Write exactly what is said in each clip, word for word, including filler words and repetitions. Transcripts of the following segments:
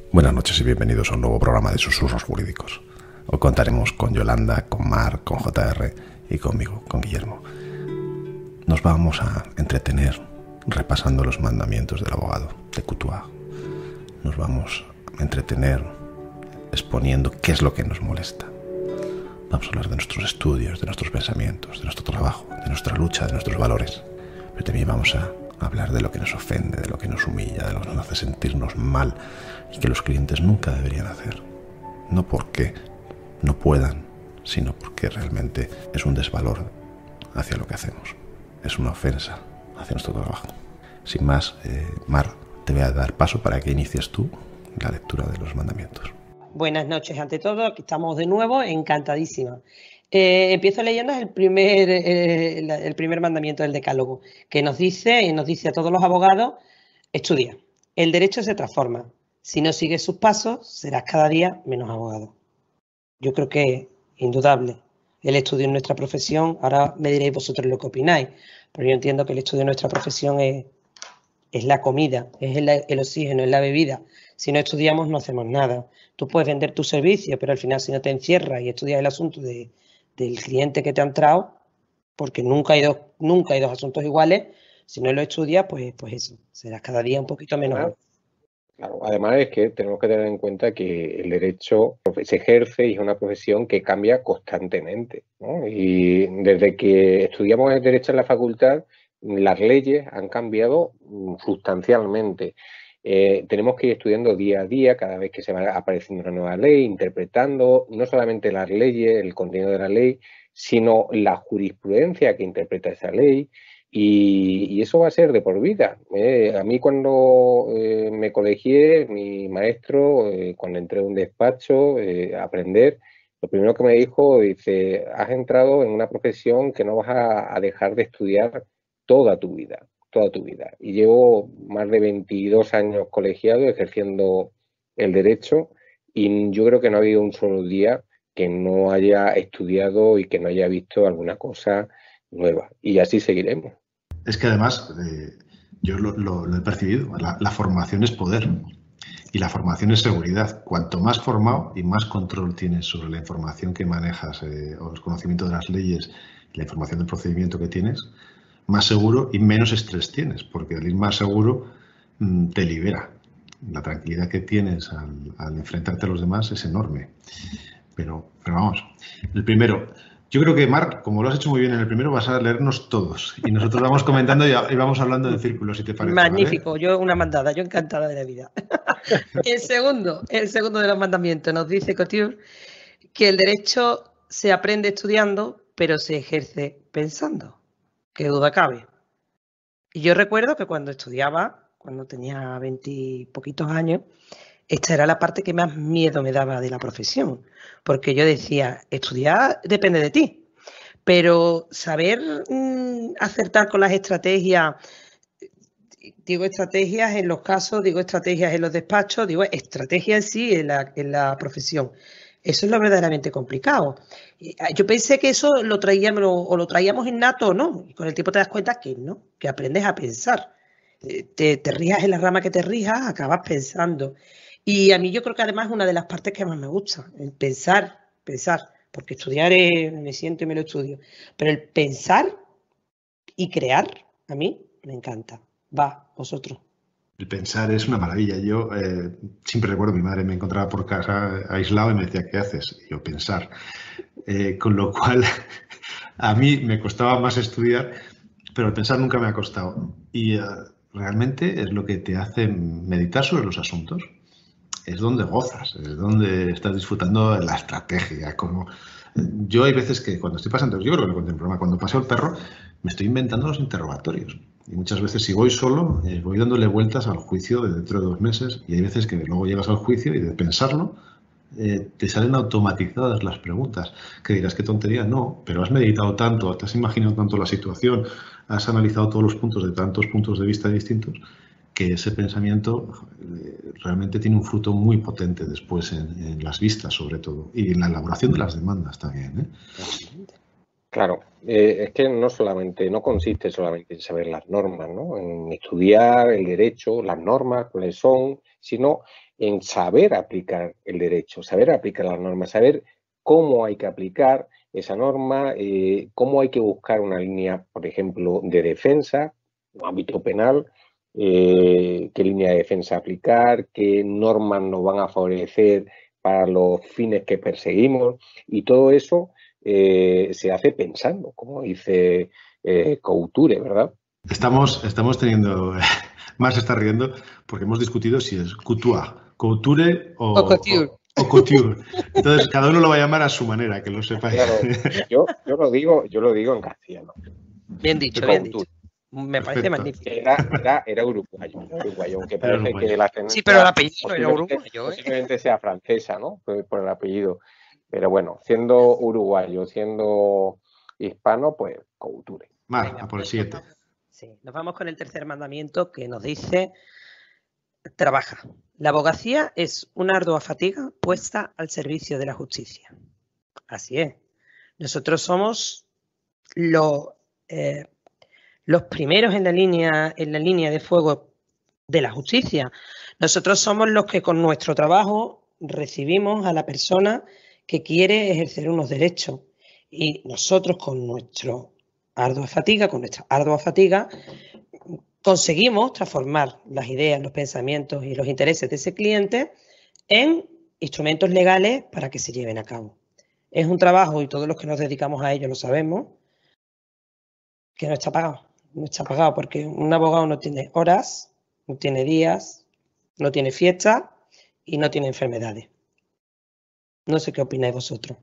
Buenas noches y bienvenidos a un nuevo programa de Susurros Jurídicos. Hoy contaremos con Yolanda, con Mar, con J R y conmigo, con Guillermo. Nos vamos a entretener repasando los mandamientos del abogado de Coutuard. Nos vamos a entretener exponiendo qué es lo que nos molesta. Vamos a hablar de nuestros estudios, de nuestros pensamientos, de nuestro trabajo, de nuestra lucha, de nuestros valores. Pero también vamos a hablar de lo que nos ofende, de lo que nos humilla, de lo que nos hace sentirnos mal y que los clientes nunca deberían hacer. No porque no puedan, sino porque realmente es un desvalor hacia lo que hacemos. Es una ofensa hacia nuestro trabajo. Sin más, eh, Mar, te voy a dar paso para que inicies tú la lectura de los mandamientos. Buenas noches ante todo, aquí estamos de nuevo, encantadísima. Eh, empiezo leyendo el primer, eh, el primer mandamiento del Decálogo, que nos dice, y nos dice a todos los abogados: estudia. El derecho se transforma. Si no sigues sus pasos, serás cada día menos abogado. Yo creo que es indudable el estudio en nuestra profesión. Ahora me diréis vosotros lo que opináis, pero yo entiendo que el estudio en nuestra profesión es, es la comida, es el, el oxígeno, es la bebida. Si no estudiamos, no hacemos nada. Tú puedes vender tu servicio, pero al final, si no te encierras y estudias el asunto de, del cliente que te ha entrado, porque nunca hay dos, nunca hay dos asuntos iguales, si no lo estudias, pues, pues eso, serás cada día un poquito menos. Claro, claro. Además es que tenemos que tener en cuenta que el derecho se ejerce y es una profesión que cambia constantemente, ¿no? Y desde que estudiamos el derecho en la facultad, las leyes han cambiado sustancialmente. Eh, tenemos que ir estudiando día a día, cada vez que se va apareciendo una nueva ley, interpretando no solamente las leyes, el contenido de la ley, sino la jurisprudencia que interpreta esa ley, y, y eso va a ser de por vida. Eh, a mí cuando eh, me colegié, mi maestro, eh, cuando entré a un despacho eh, a aprender, lo primero que me dijo, dice: has entrado en una profesión que no vas a, a dejar de estudiar toda tu vida. toda tu vida. Y llevo más de veintidós años colegiado ejerciendo el derecho, y yo creo que no ha habido un solo día que no haya estudiado y que no haya visto alguna cosa nueva. Y así seguiremos. Es que además, eh, yo lo, lo, lo he percibido, la, la formación es poder y la formación es seguridad. Cuanto más formado y más control tienes sobre la información que manejas, eh, o el conocimiento de las leyes, la información del procedimiento que tienes, más seguro y menos estrés tienes, porque el ir más seguro mmm, te libera. La tranquilidad que tienes al, al enfrentarte a los demás es enorme. Pero, pero vamos, el primero, yo creo que, Mar, como lo has hecho muy bien en el primero, vas a leernos todos y nosotros vamos comentando y, y vamos hablando en círculo, si te parece. Magnífico, ¿vale? Yo una mandada, yo encantada de la vida. El segundo, el segundo de los mandamientos nos dice Coutuard que el derecho se aprende estudiando, pero se ejerce pensando. Qué duda cabe. Y yo recuerdo que cuando estudiaba, cuando tenía veintipoquitos años, esta era la parte que más miedo me daba de la profesión, porque yo decía, estudiar depende de ti, pero saber mmm, acertar con las estrategias, digo estrategias en los casos, digo estrategias en los despachos, digo estrategia en sí en la, en la profesión. Eso es lo verdaderamente complicado. Yo pensé que eso lo traíamos o lo traíamos innato o no. Y con el tiempo te das cuenta que no, que aprendes a pensar. Te, te rijas en la rama que te rijas, acabas pensando. Y a mí yo creo que además es una de las partes que más me gusta, el pensar, pensar. Porque estudiar es, me siento y me lo estudio. Pero el pensar y crear, a mí me encanta. Va, vosotros. El pensar es una maravilla. Yo eh, siempre recuerdo, mi madre me encontraba por casa aislado y me decía, ¿qué haces? Y yo, pensar. Eh, con lo cual, a mí me costaba más estudiar, pero el pensar nunca me ha costado. Y eh, realmente es lo que te hace meditar sobre los asuntos. Es donde gozas, es donde estás disfrutando de la estrategia. Como yo hay veces que cuando estoy pasando, yo creo que lo conté en el programa, cuando paseo el perro, me estoy inventando los interrogatorios. Y muchas veces si voy solo, eh, voy dándole vueltas al juicio de dentro de dos meses, y hay veces que luego llegas al juicio y de pensarlo, eh, te salen automatizadas las preguntas. Que dirás, qué tontería, no, pero has meditado tanto, te has imaginado tanto la situación, has analizado todos los puntos de tantos puntos de vista distintos, que ese pensamiento eh, realmente tiene un fruto muy potente después en, en las vistas, sobre todo, y en la elaboración de las demandas también, ¿eh? Claro, eh, es que no solamente, no consiste solamente en saber las normas, ¿no? En estudiar el derecho, las normas, cuáles son, sino en saber aplicar el derecho, saber aplicar las normas, saber cómo hay que aplicar esa norma, eh, cómo hay que buscar una línea, por ejemplo, de defensa, en ámbito penal, eh, qué línea de defensa aplicar, qué normas nos van a favorecer para los fines que perseguimos, y todo eso Eh, se hace pensando, como dice eh, Couture, ¿verdad? Estamos, estamos teniendo, más se está riendo porque hemos discutido si es couture, couture o, O couture. o, o couture. Entonces, cada uno lo va a llamar a su manera, que lo sepáis. Claro, yo, yo lo digo, yo lo digo en castellano. Bien dicho, Couture. bien dicho. Me parece Perfecto. magnífico. Era, era, era uruguayo, era uruguayo, aunque parece uruguayo. que la tendencia Sí, pero el apellido era posiblemente, uruguayo, ¿eh? posiblemente sea francesa, ¿no? Por, por el apellido. Pero bueno, siendo uruguayo, siendo hispano, pues Couture. Mar, Venga, a por el pues, siguiente. nos vamos- sí, nos vamos con el tercer mandamiento que nos dice: trabaja. La abogacía es una ardua fatiga puesta al servicio de la justicia. Así es. Nosotros somos los, eh, los primeros en la línea, en la línea de fuego de la justicia. Nosotros somos los que con nuestro trabajo recibimos a la persona que quiere ejercer unos derechos. Y nosotros con nuestro ardua fatiga, con nuestra ardua fatiga, conseguimos transformar las ideas, los pensamientos y los intereses de ese cliente en instrumentos legales para que se lleven a cabo. Es un trabajo, y todos los que nos dedicamos a ello lo sabemos, que no está pagado. No está pagado porque un abogado no tiene horas, no tiene días, no tiene fiestas y no tiene enfermedades. No sé qué opináis vosotros.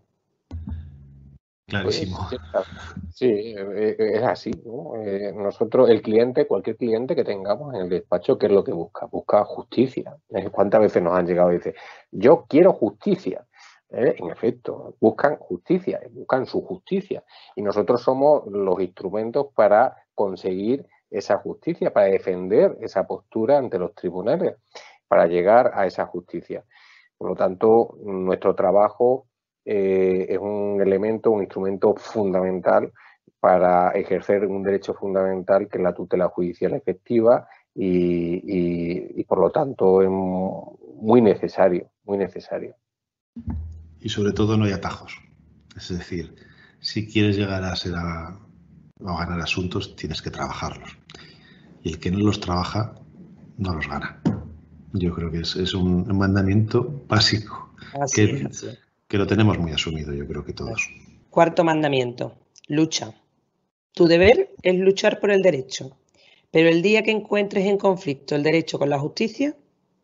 Clarísimo. Pues, sí, eh, es así, ¿no? Eh, nosotros, el cliente, cualquier cliente que tengamos en el despacho, ¿qué es lo que busca? Busca justicia. ¿Cuántas veces nos han llegado y dicen, yo quiero justicia? ¿Eh? En efecto, buscan justicia, buscan su justicia. Y nosotros somos los instrumentos para conseguir esa justicia, para defender esa postura ante los tribunales, para llegar a esa justicia. Por lo tanto, nuestro trabajo eh, es un elemento, un instrumento fundamental para ejercer un derecho fundamental que es la tutela judicial efectiva y, y, y por lo tanto es muy necesario, muy necesario. Y sobre todo no hay atajos. Es decir, si quieres llegar a ser a, a ganar asuntos, tienes que trabajarlos. Y el que no los trabaja, no los gana. Yo creo que es, es un mandamiento básico Así que, es, así es. que lo tenemos muy asumido, yo creo que todos. Cuarto mandamiento, lucha. Tu deber es luchar por el derecho, pero el día que encuentres en conflicto el derecho con la justicia,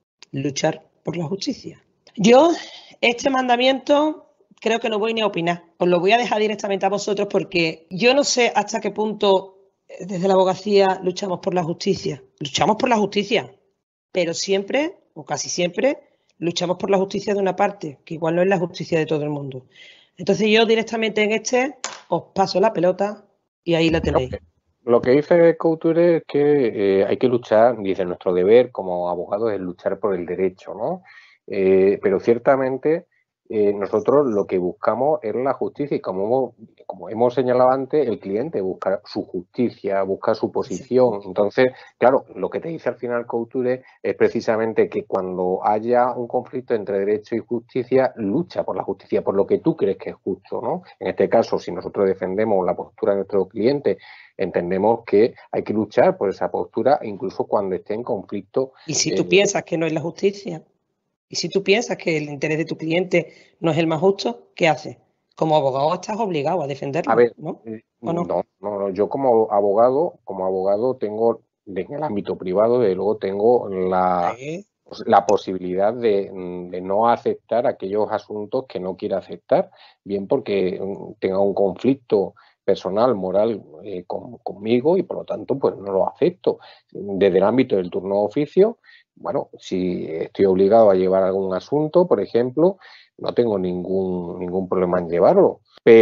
luchar por la justicia. Yo, este mandamiento, creo que no voy ni a opinar. Os lo voy a dejar directamente a vosotros porque yo no sé hasta qué punto desde la abogacía luchamos por la justicia. Luchamos por la justicia, pero siempre, o casi siempre, luchamos por la justicia de una parte, que igual no es la justicia de todo el mundo. Entonces yo directamente en este os paso la pelota y ahí la tenéis. Lo que dice Couture es que eh, hay que luchar, dice, nuestro deber como abogados es luchar por el derecho, ¿no? Eh, pero ciertamente eh, nosotros lo que buscamos es la justicia y como hemos, como hemos señalado antes, el cliente busca su justicia, busca su posición. Entonces, claro, lo que te dice al final Couture es precisamente que cuando haya un conflicto entre derecho y justicia, lucha por la justicia, por lo que tú crees que es justo, ¿no? En este caso, si nosotros defendemos la postura de nuestro cliente, entendemos que hay que luchar por esa postura incluso cuando esté en conflicto. Y si tú eh, piensas que no es la justicia, y si tú piensas que el interés de tu cliente no es el más justo, ¿qué haces? Como abogado estás obligado a defenderlo, a ver, ¿no? ¿O no? no? No, no, yo como abogado, como abogado tengo, en el ámbito privado, de luego tengo la, ¿Eh? la posibilidad de, de no aceptar aquellos asuntos que no quiera aceptar, bien porque tenga un conflicto personal, moral eh, con, conmigo y por lo tanto pues no lo acepto. Desde el ámbito del turno de oficio, bueno, si estoy obligado a llevar algún asunto, por ejemplo, no tengo ningún, ningún problema en llevarlo.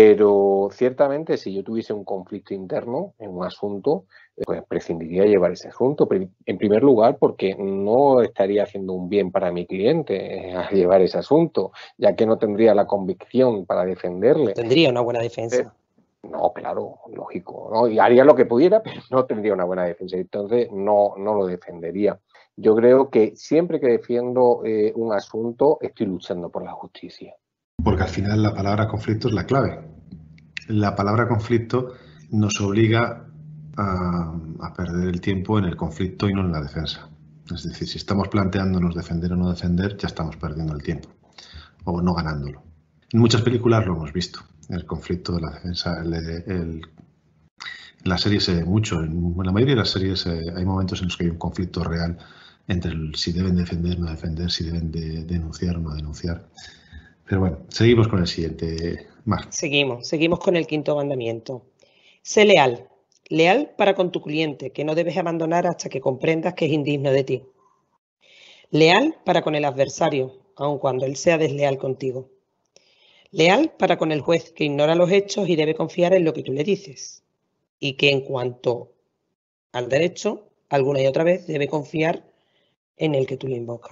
Pero ciertamente si yo tuviese un conflicto interno en un asunto, pues prescindiría de llevar ese asunto. En primer lugar, porque no estaría haciendo un bien para mi cliente a llevar ese asunto, ya que no tendría la convicción para defenderle. Tendría una buena defensa. No, claro, lógico, ¿no? Y haría lo que pudiera, pero no tendría una buena defensa. Entonces, no, no lo defendería. Yo creo que siempre que defiendo eh, un asunto, estoy luchando por la justicia. Porque al final la palabra conflicto es la clave. La palabra conflicto nos obliga a, a perder el tiempo en el conflicto y no en la defensa. Es decir, si estamos planteándonos defender o no defender, ya estamos perdiendo el tiempo o no ganándolo. En muchas películas lo hemos visto, el conflicto de la defensa. El, el, en la serie se ve mucho, en la mayoría de las series eh, hay momentos en los que hay un conflicto real entre el, si deben defender o no defender, si deben de, denunciar o no denunciar. Pero bueno, seguimos con el siguiente, Mar. Seguimos, seguimos con el quinto mandamiento. Sé leal, leal para con tu cliente, que no debes abandonar hasta que comprendas que es indigno de ti. Leal para con el adversario, aun cuando él sea desleal contigo. Leal para con el juez, que ignora los hechos y debe confiar en lo que tú le dices. Y que en cuanto al derecho, alguna y otra vez debe confiar en el que tú le invocas.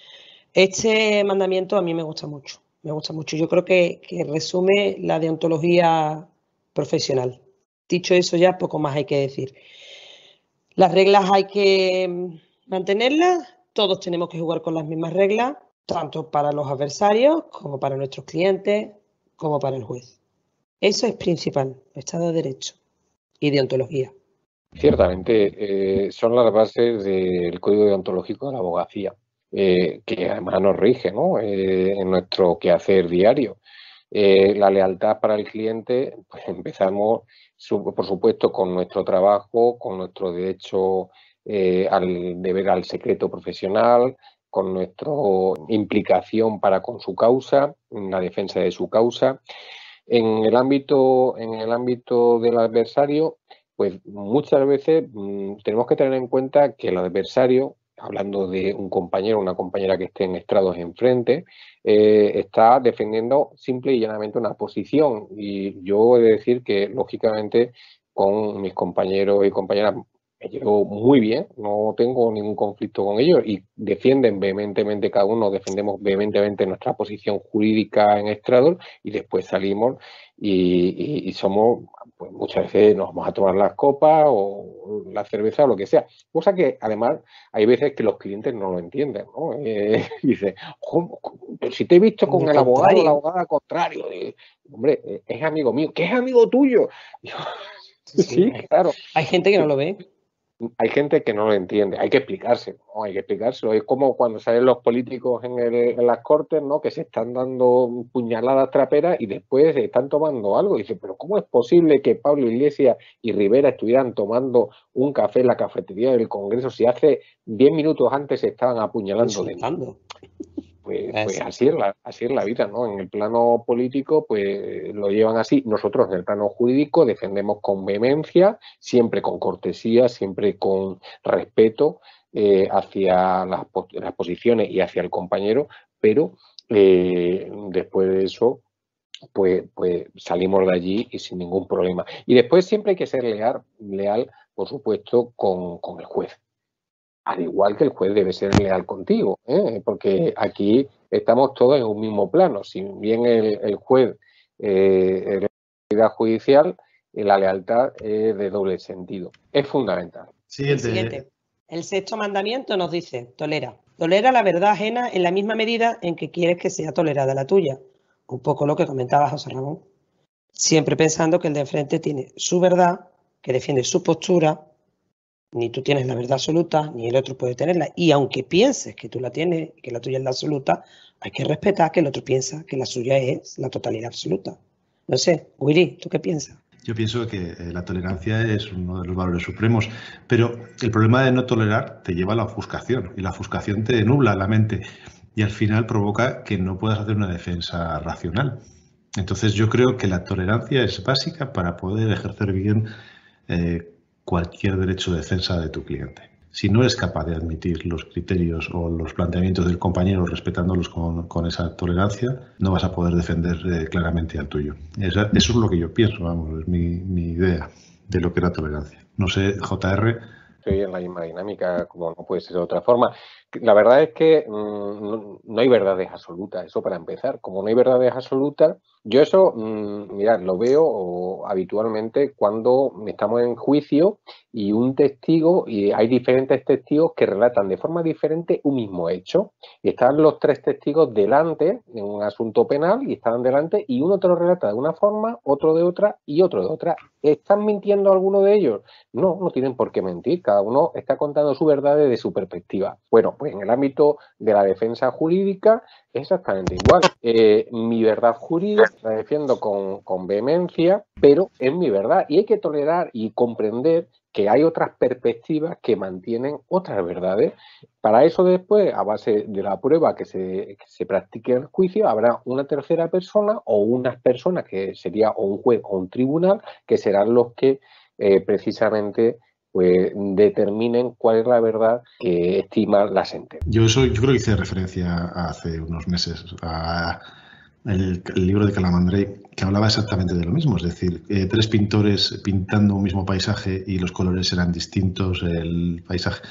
Este mandamiento a mí me gusta mucho, me gusta mucho. Yo creo que, que resume la deontología profesional. Dicho eso, ya poco más hay que decir. Las reglas hay que mantenerlas, todos tenemos que jugar con las mismas reglas, tanto para los adversarios como para nuestros clientes, como para el juez. Eso es principal, Estado de Derecho y deontología. Ciertamente, eh, son las bases del Código Deontológico de la Abogacía, eh, que además nos rige, ¿no? eh, en nuestro quehacer diario. Eh, la lealtad para el cliente, pues empezamos, su, por supuesto, con nuestro trabajo, con nuestro derecho eh, al deber al secreto profesional, con nuestra implicación para con su causa, en la defensa de su causa. En el ámbito, en el ámbito del adversario, pues muchas veces mmm, tenemos que tener en cuenta que el adversario, hablando de un compañero o una compañera que esté en estrados enfrente, eh, está defendiendo simple y llanamente una posición. Y yo he de decir que, lógicamente, con mis compañeros y compañeras me llevo muy bien, no tengo ningún conflicto con ellos y defienden vehementemente, cada uno defendemos vehementemente nuestra posición jurídica en estrados y después salimos y, y, y somos, pues muchas veces nos vamos a tomar las copas o la cerveza o lo que sea. Cosa que además hay veces que los clientes no lo entienden, ¿no? Eh, dice, pero si te he visto con el abogado o la abogada contrario, eh, hombre, es amigo mío, ¿qué es amigo tuyo? Yo, sí, sí, claro. Hay gente que no lo ve. Hay gente que no lo entiende, hay que explicárselo, ¿no? Hay que explicárselo. Es como cuando salen los políticos en, el, en las cortes, ¿no? Que se están dando puñaladas traperas y después se están tomando algo. Y dicen, pero ¿cómo es posible que Pablo Iglesias y Rivera estuvieran tomando un café en la cafetería del Congreso si hace diez minutos antes se estaban apuñalando de mí? Pues, pues así, es la, así es la vida, ¿no? En el plano político, pues lo llevan así. Nosotros en el plano jurídico defendemos con vehemencia, siempre con cortesía, siempre con respeto eh, hacia las, las posiciones y hacia el compañero, pero eh, después de eso, pues, pues salimos de allí y sin ningún problema. Y después siempre hay que ser leal, leal por supuesto, con, con el juez. Al igual que el juez debe ser leal contigo, ¿eh? Porque aquí estamos todos en un mismo plano. Si bien el, el juez eh, es la autoridad judicial, la lealtad es de doble sentido. Es fundamental. Siguiente. El siguiente. El sexto mandamiento nos dice, tolera. Tolera la verdad ajena en la misma medida en que quieres que sea tolerada la tuya. Un poco lo que comentaba José Ramón. Siempre pensando que el de enfrente tiene su verdad, que defiende su postura. Ni tú tienes la verdad absoluta, ni el otro puede tenerla. Y aunque pienses que tú la tienes, que la tuya es la absoluta, hay que respetar que el otro piensa que la suya es la totalidad absoluta. No sé, Willy, ¿tú qué piensas? Yo pienso que eh, la tolerancia es uno de los valores supremos, pero el problema de no tolerar te lleva a la ofuscación, y la ofuscación te nubla la mente y al final provoca que no puedas hacer una defensa racional. Entonces yo creo que la tolerancia es básica para poder ejercer bien eh, cualquier derecho de defensa de tu cliente. Si no eres capaz de admitir los criterios o los planteamientos del compañero respetándolos con, con esa tolerancia, no vas a poder defender eh, claramente al tuyo. Esa, eso es lo que yo pienso, vamos, es mi, mi idea de lo que es la tolerancia. No sé, J R. Estoy en la misma dinámica, como no puede ser de otra forma. la verdad es que mmm, no, no hay verdades absolutas, eso para empezar. Como no hay verdades absolutas, yo eso, mmm, mirad, lo veo habitualmente cuando estamos en juicio y un testigo, y hay diferentes testigos que relatan de forma diferente un mismo hecho. Y están los tres testigos delante en un asunto penal y están delante y uno te lo relata de una forma, otro de otra y otro de otra. ¿Están mintiendo alguno de ellos? No, no tienen por qué mentir. Cada uno está contando su verdad desde su perspectiva. Bueno, pues en el ámbito de la defensa jurídica es exactamente igual. Eh, mi verdad jurídica la defiendo con, con vehemencia, pero es mi verdad y hay que tolerar y comprender que hay otras perspectivas que mantienen otras verdades. Para eso después, a base de la prueba que se, que se practique en el juicio, habrá una tercera persona o unas personas que sería o un juez o un tribunal que serán los que eh, precisamente pues determinen cuál es la verdad que estima la sentencia. Yo eso, yo creo que hice referencia hace unos meses a el, el libro de Calamandrei, que hablaba exactamente de lo mismo, es decir, eh, tres pintores pintando un mismo paisaje y los colores eran distintos, el paisaje.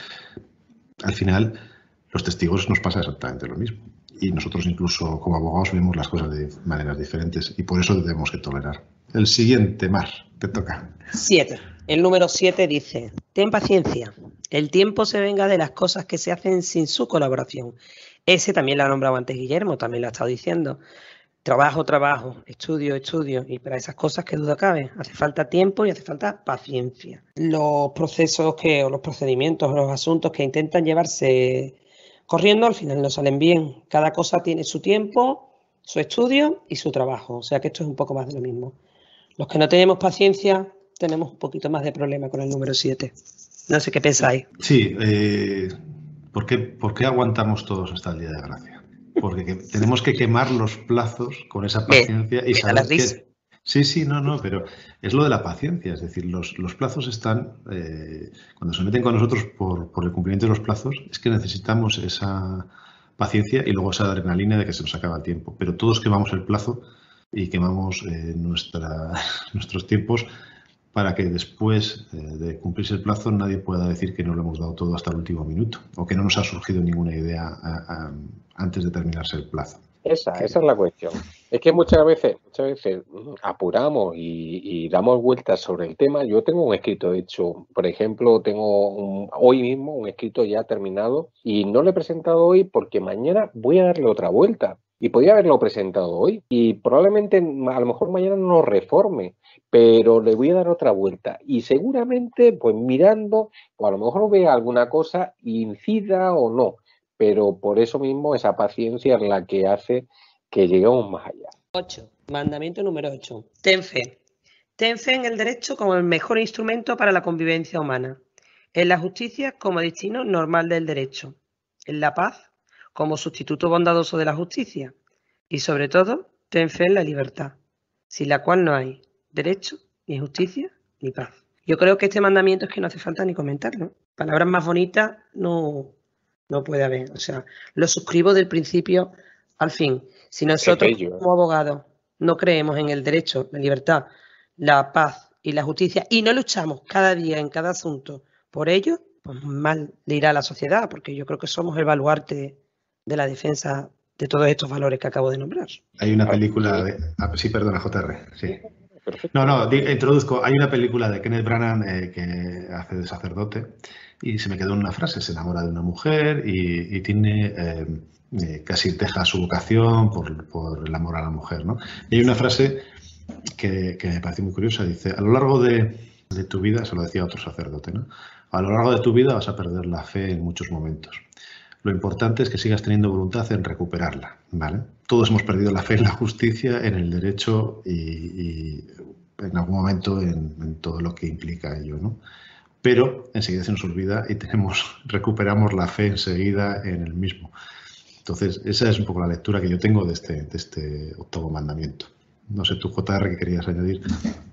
Al final, los testigos nos pasa exactamente lo mismo. Y nosotros incluso como abogados vemos las cosas de maneras diferentes y por eso tenemos que tolerar. El siguiente, Mar, te toca. Siete. El número siete dice, ten paciencia, el tiempo se venga de las cosas que se hacen sin su colaboración. Ese también lo ha nombrado antes Guillermo, también lo ha estado diciendo. Trabajo, trabajo, estudio, estudio, y para esas cosas que duda cabe, hace falta tiempo y hace falta paciencia. Los procesos que, o los procedimientos o los asuntos que intentan llevarse corriendo al final no salen bien. Cada cosa tiene su tiempo, su estudio y su trabajo, o sea que esto es un poco más de lo mismo. Los que no tenemos paciencia tenemos un poquito más de problema con el número siete. No sé qué pensáis. Sí, eh, ¿por qué, ¿por qué aguantamos todos hasta el Día de Gracia? Porque que, tenemos que quemar los plazos con esa paciencia y saber que... Sí, sí, no, no, pero es lo de la paciencia. Es decir, los, los plazos están... Eh, cuando se meten con nosotros por, por el cumplimiento de los plazos, es que necesitamos esa paciencia y luego esa adrenalina de que se nos acaba el tiempo. Pero todos quemamos el plazo y quemamos eh, nuestra, nuestros tiempos para que después eh, de cumplirse el plazo nadie pueda decir que no lo hemos dado todo hasta el último minuto o que no nos ha surgido ninguna idea a, a, antes de terminarse el plazo. Esa, esa es la cuestión. Es que muchas veces, muchas veces apuramos y, y damos vueltas sobre el tema. Yo tengo un escrito, de hecho, por ejemplo, tengo un, hoy mismo un escrito ya terminado y no lo he presentado hoy porque mañana voy a darle otra vuelta. Y podía haberlo presentado hoy y probablemente a lo mejor mañana no lo reforme, pero le voy a dar otra vuelta y seguramente pues mirando o a lo mejor vea alguna cosa incida o no, pero por eso mismo esa paciencia es la que hace que lleguemos más allá. ocho. Mandamiento número ocho. Ten fe. Ten fe en el derecho como el mejor instrumento para la convivencia humana, en la justicia como destino normal del derecho, en la paz como sustituto bondadoso de la justicia y, sobre todo, ten fe en la libertad, sin la cual no hay derecho, ni justicia, ni paz. Yo creo que este mandamiento es que no hace falta ni comentarlo. Palabras más bonitas no, no puede haber. O sea, lo suscribo del principio al fin. Si nosotros como abogados no creemos en el derecho, la libertad, la paz y la justicia y no luchamos cada día en cada asunto por ello, pues mal le irá a la sociedad, porque yo creo que somos el baluarte de la defensa de todos estos valores que acabo de nombrar. Hay una película de... Ah, sí, perdona, J R. Sí. No, no, introduzco. Hay una película de Kenneth Branagh eh, que hace de sacerdote y se me quedó una frase. Se enamora de una mujer y, y tiene... Eh, eh, casi deja su vocación por, por el amor a la mujer, ¿no? Y hay una frase que, que me parece muy curiosa. Dice, a lo largo de, de tu vida, se lo decía otro sacerdote, ¿no? A lo largo de tu vida vas a perder la fe en muchos momentos. Lo importante es que sigas teniendo voluntad en recuperarla, ¿vale? Todos hemos perdido la fe en la justicia, en el derecho y, y en algún momento en, en todo lo que implica ello, ¿no? Pero enseguida se nos olvida y tenemos, recuperamos la fe enseguida en el mismo. Entonces, esa es un poco la lectura que yo tengo de este, de este octavo mandamiento. No sé, tú, J R, ¿qué querías añadir?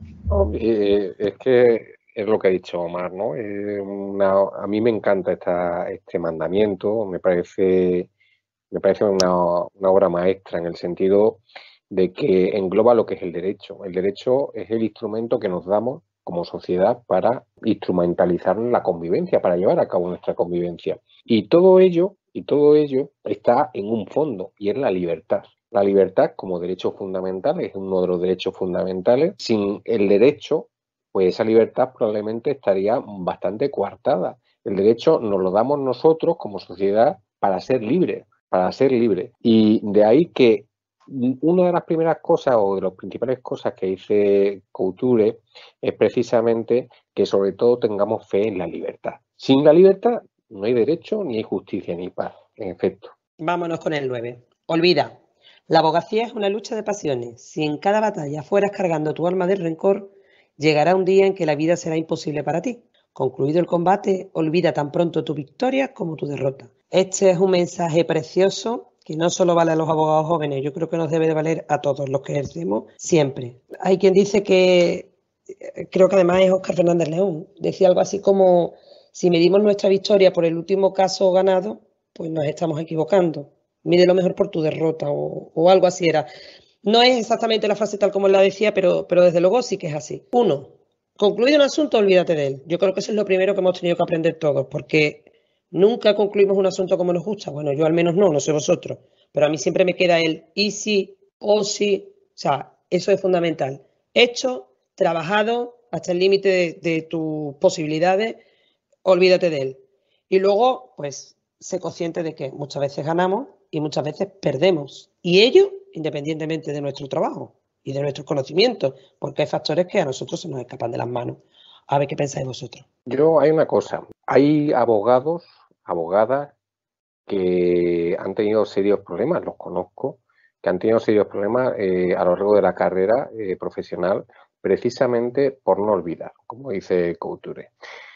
Eh, es que es lo que ha dicho Omar, ¿no? Eh, una, a mí me encanta esta, este mandamiento, me parece, me parece una, una obra maestra en el sentido de que engloba lo que es el derecho. El derecho es el instrumento que nos damos como sociedad para instrumentalizar la convivencia, para llevar a cabo nuestra convivencia. Y todo ello, y todo ello está en un fondo, y es la libertad. La libertad como derecho fundamental es uno de los derechos fundamentales. Sin el derecho, pues esa libertad probablemente estaría bastante coartada. El derecho nos lo damos nosotros como sociedad para ser libres, para ser libres. Y de ahí que una de las primeras cosas o de las principales cosas que dice Couture es precisamente que sobre todo tengamos fe en la libertad. Sin la libertad no hay derecho, ni hay justicia, ni paz, en efecto. Vámonos con el nueve. Olvida. La abogacía es una lucha de pasiones. Si en cada batalla fueras cargando tu alma de rencor, llegará un día en que la vida será imposible para ti. Concluido el combate, olvida tan pronto tu victoria como tu derrota. Este es un mensaje precioso que no solo vale a los abogados jóvenes, yo creo que nos debe de valer a todos los que ejercemos siempre. Hay quien dice que, creo que además es Óscar Fernández León, decía algo así como, si medimos nuestra victoria por el último caso ganado, pues nos estamos equivocando. Mide lo mejor por tu derrota o, o algo así era. No es exactamente la frase tal como la decía, pero, pero desde luego sí que es así. Uno, concluido un asunto, olvídate de él. Yo creo que eso es lo primero que hemos tenido que aprender todos, porque nunca concluimos un asunto como nos gusta. Bueno, yo al menos no, no sé vosotros, pero a mí siempre me queda el y si, o si, o sea, eso es fundamental. Hecho, trabajado hasta el límite de, de tus posibilidades, olvídate de él. Y luego, pues, sé consciente de que muchas veces ganamos y muchas veces perdemos. Y ello, independientemente de nuestro trabajo y de nuestros conocimientos, porque hay factores que a nosotros se nos escapan de las manos. A ver qué pensáis vosotros. Yo, hay una cosa. Hay abogados, abogadas que han tenido serios problemas, los conozco, que han tenido serios problemas eh, a lo largo de la carrera eh, profesional, precisamente por no olvidar, como dice Couture.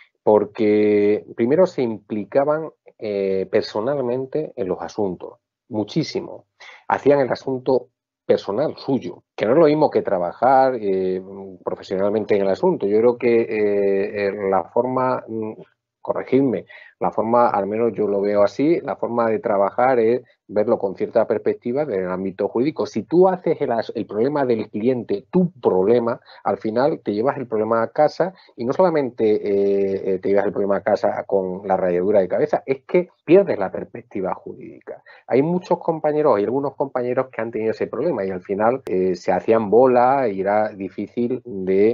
Porque primero se implicaban eh, personalmente en los asuntos, muchísimo. Hacían el asunto personal suyo, que no es lo mismo que trabajar eh, profesionalmente en el asunto. Yo creo que eh, la forma, corregidme, la forma, al menos yo lo veo así, la forma de trabajar es verlo con cierta perspectiva del ámbito jurídico. Si tú haces el, el problema del cliente tu problema, al final te llevas el problema a casa y no solamente eh, te llevas el problema a casa con la rayadura de cabeza, es que pierdes la perspectiva jurídica. Hay muchos compañeros, hay algunos compañeros que han tenido ese problema y al final eh, se hacían bola y era difícil de...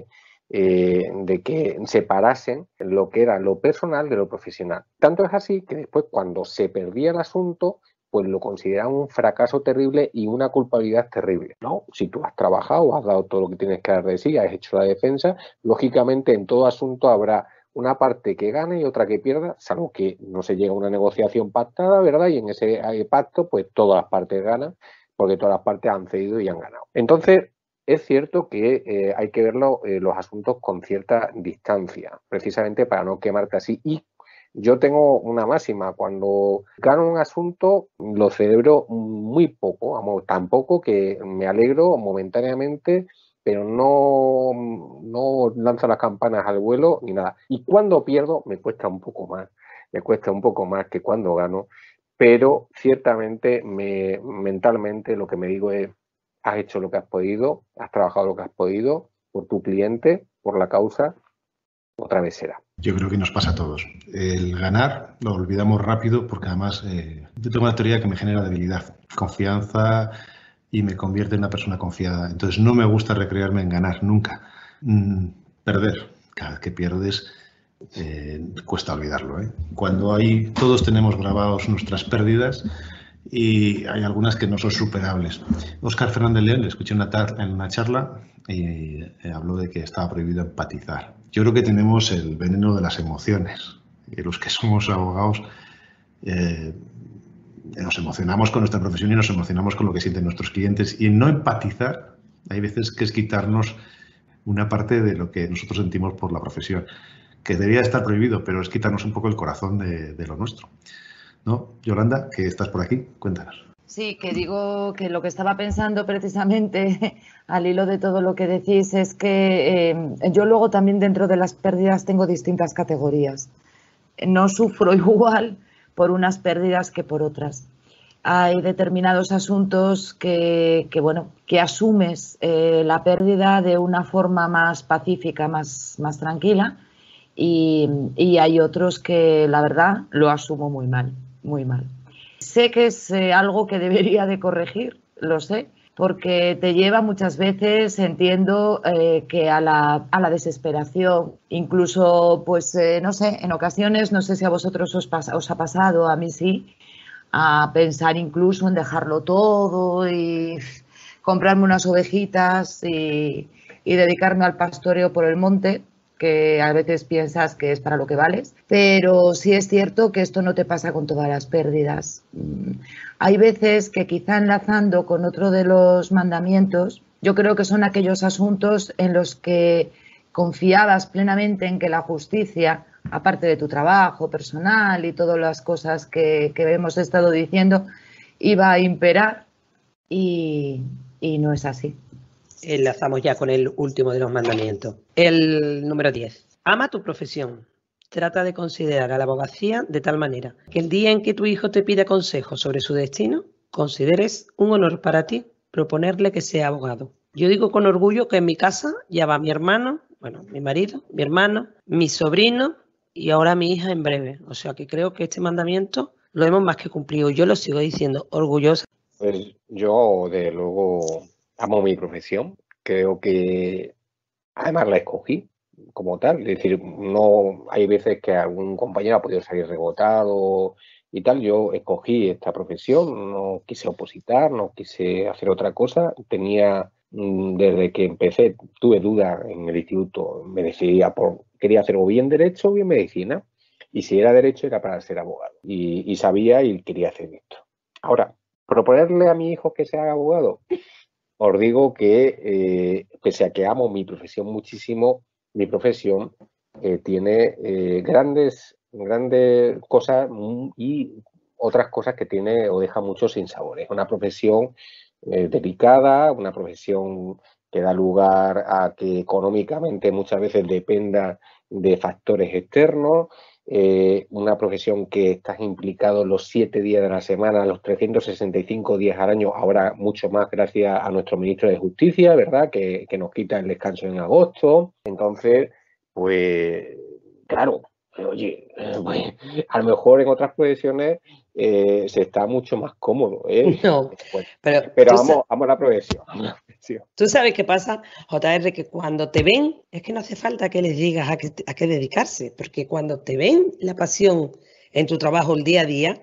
Eh, de que separasen lo que era lo personal de lo profesional. Tanto es así que después cuando se perdía el asunto, pues lo consideraban un fracaso terrible y una culpabilidad terrible, ¿no? Si tú has trabajado, has dado todo lo que tienes que dar de sí, has hecho la defensa, lógicamente en todo asunto habrá una parte que gane y otra que pierda, salvo que no se llegue a una negociación pactada, ¿verdad? Y en ese pacto, pues todas las partes ganan, porque todas las partes han cedido y han ganado. Entonces, es cierto que eh, hay que verlo, eh, los asuntos con cierta distancia, precisamente para no quemarte así. Y yo tengo una máxima, cuando gano un asunto lo celebro muy poco, vamos, tan poco que me alegro momentáneamente, pero no, no lanzo las campanas al vuelo ni nada. Y cuando pierdo me cuesta un poco más, me cuesta un poco más que cuando gano, pero ciertamente me, mentalmente lo que me digo es: has hecho lo que has podido, has trabajado lo que has podido por tu cliente, por la causa, otra vez será. Yo creo que nos pasa a todos. El ganar lo olvidamos rápido porque además eh, yo tengo una teoría que me genera debilidad, confianza y me convierte en una persona confiada. Entonces no me gusta recrearme en ganar nunca. Mm, perder, cada vez que pierdes eh, cuesta olvidarlo, ¿eh? Cuando hay, todos tenemos grabados nuestras pérdidas y hay algunas que no son superables. Óscar Fernández León, le escuché una en una charla y eh, habló de que estaba prohibido empatizar. Yo creo que tenemos el veneno de las emociones. Y los que somos abogados eh, nos emocionamos con nuestra profesión y nos emocionamos con lo que sienten nuestros clientes. Y no empatizar, hay veces que es quitarnos una parte de lo que nosotros sentimos por la profesión, que debería estar prohibido, pero es quitarnos un poco el corazón de, de lo nuestro. ¿No? Yolanda, que estás por aquí, cuéntanos. Sí, que digo que lo que estaba pensando precisamente al hilo de todo lo que decís es que eh, yo luego también dentro de las pérdidas tengo distintas categorías. No sufro igual por unas pérdidas que por otras. hay determinados asuntos que, que bueno, que asumes eh, la pérdida de una forma más pacífica, más, más tranquila, y, y hay otros que, la verdad, lo asumo muy mal, muy mal. Sé que es eh, algo que debería de corregir, lo sé, porque te lleva muchas veces, entiendo, eh, que a la, a la desesperación, incluso, pues, eh, no sé, en ocasiones, no sé si a vosotros os, pasa, os ha pasado, a mí sí, a pensar incluso en dejarlo todo y comprarme unas ovejitas y, y dedicarme al pastoreo por el monte, que a veces piensas que es para lo que vales, pero sí es cierto que esto no te pasa con todas las pérdidas. Hay veces que quizá enlazando con otro de los mandamientos, yo creo que son aquellos asuntos en los que confiabas plenamente en que la justicia, aparte de tu trabajo personal y todas las cosas que, que hemos estado diciendo, iba a imperar y, y no es así. Enlazamos ya con el último de los mandamientos. El número diez. Ama tu profesión. Trata de considerar a la abogacía de tal manera que el día en que tu hijo te pida consejo sobre su destino, consideres un honor para ti proponerle que sea abogado. Yo digo con orgullo que en mi casa ya va mi hermano, bueno, mi marido, mi hermano, mi sobrino y ahora mi hija en breve. O sea que creo que este mandamiento lo hemos más que cumplido. Yo lo sigo diciendo orgullosa. Pues yo, de luego, amo mi profesión. Creo que además la escogí como tal. Es decir, no hay veces que algún compañero ha podido salir rebotado y tal. Yo escogí esta profesión, no quise opositar, no quise hacer otra cosa. Tenía, desde que empecé, tuve dudas en el instituto. Me decidía por, quería hacer o bien derecho o bien medicina. Y si era derecho era para ser abogado. Y, y sabía y quería hacer esto. Ahora, proponerle a mi hijo que sea abogado, os digo que, eh, pese a que amo mi profesión muchísimo, mi profesión eh, tiene eh, grandes, grandes cosas y otras cosas que tiene o deja mucho sin sabor. Es una profesión eh, delicada, una profesión que da lugar a que económicamente muchas veces dependa de factores externos. Eh, una profesión que estás implicado los siete días de la semana, los trescientos sesenta y cinco días al año, ahora mucho más gracias a nuestro ministro de Justicia, ¿verdad? Que, que nos quita el descanso en agosto. Entonces, pues, claro, oye, pues, a lo mejor en otras profesiones eh, se está mucho más cómodo, ¿eh? No, bueno, pero, pero vamos, vamos a la profesión. Tú sabes qué pasa, J R, que cuando te ven, es que no hace falta que les digas a qué, a qué dedicarse, porque cuando te ven la pasión en tu trabajo el día a día,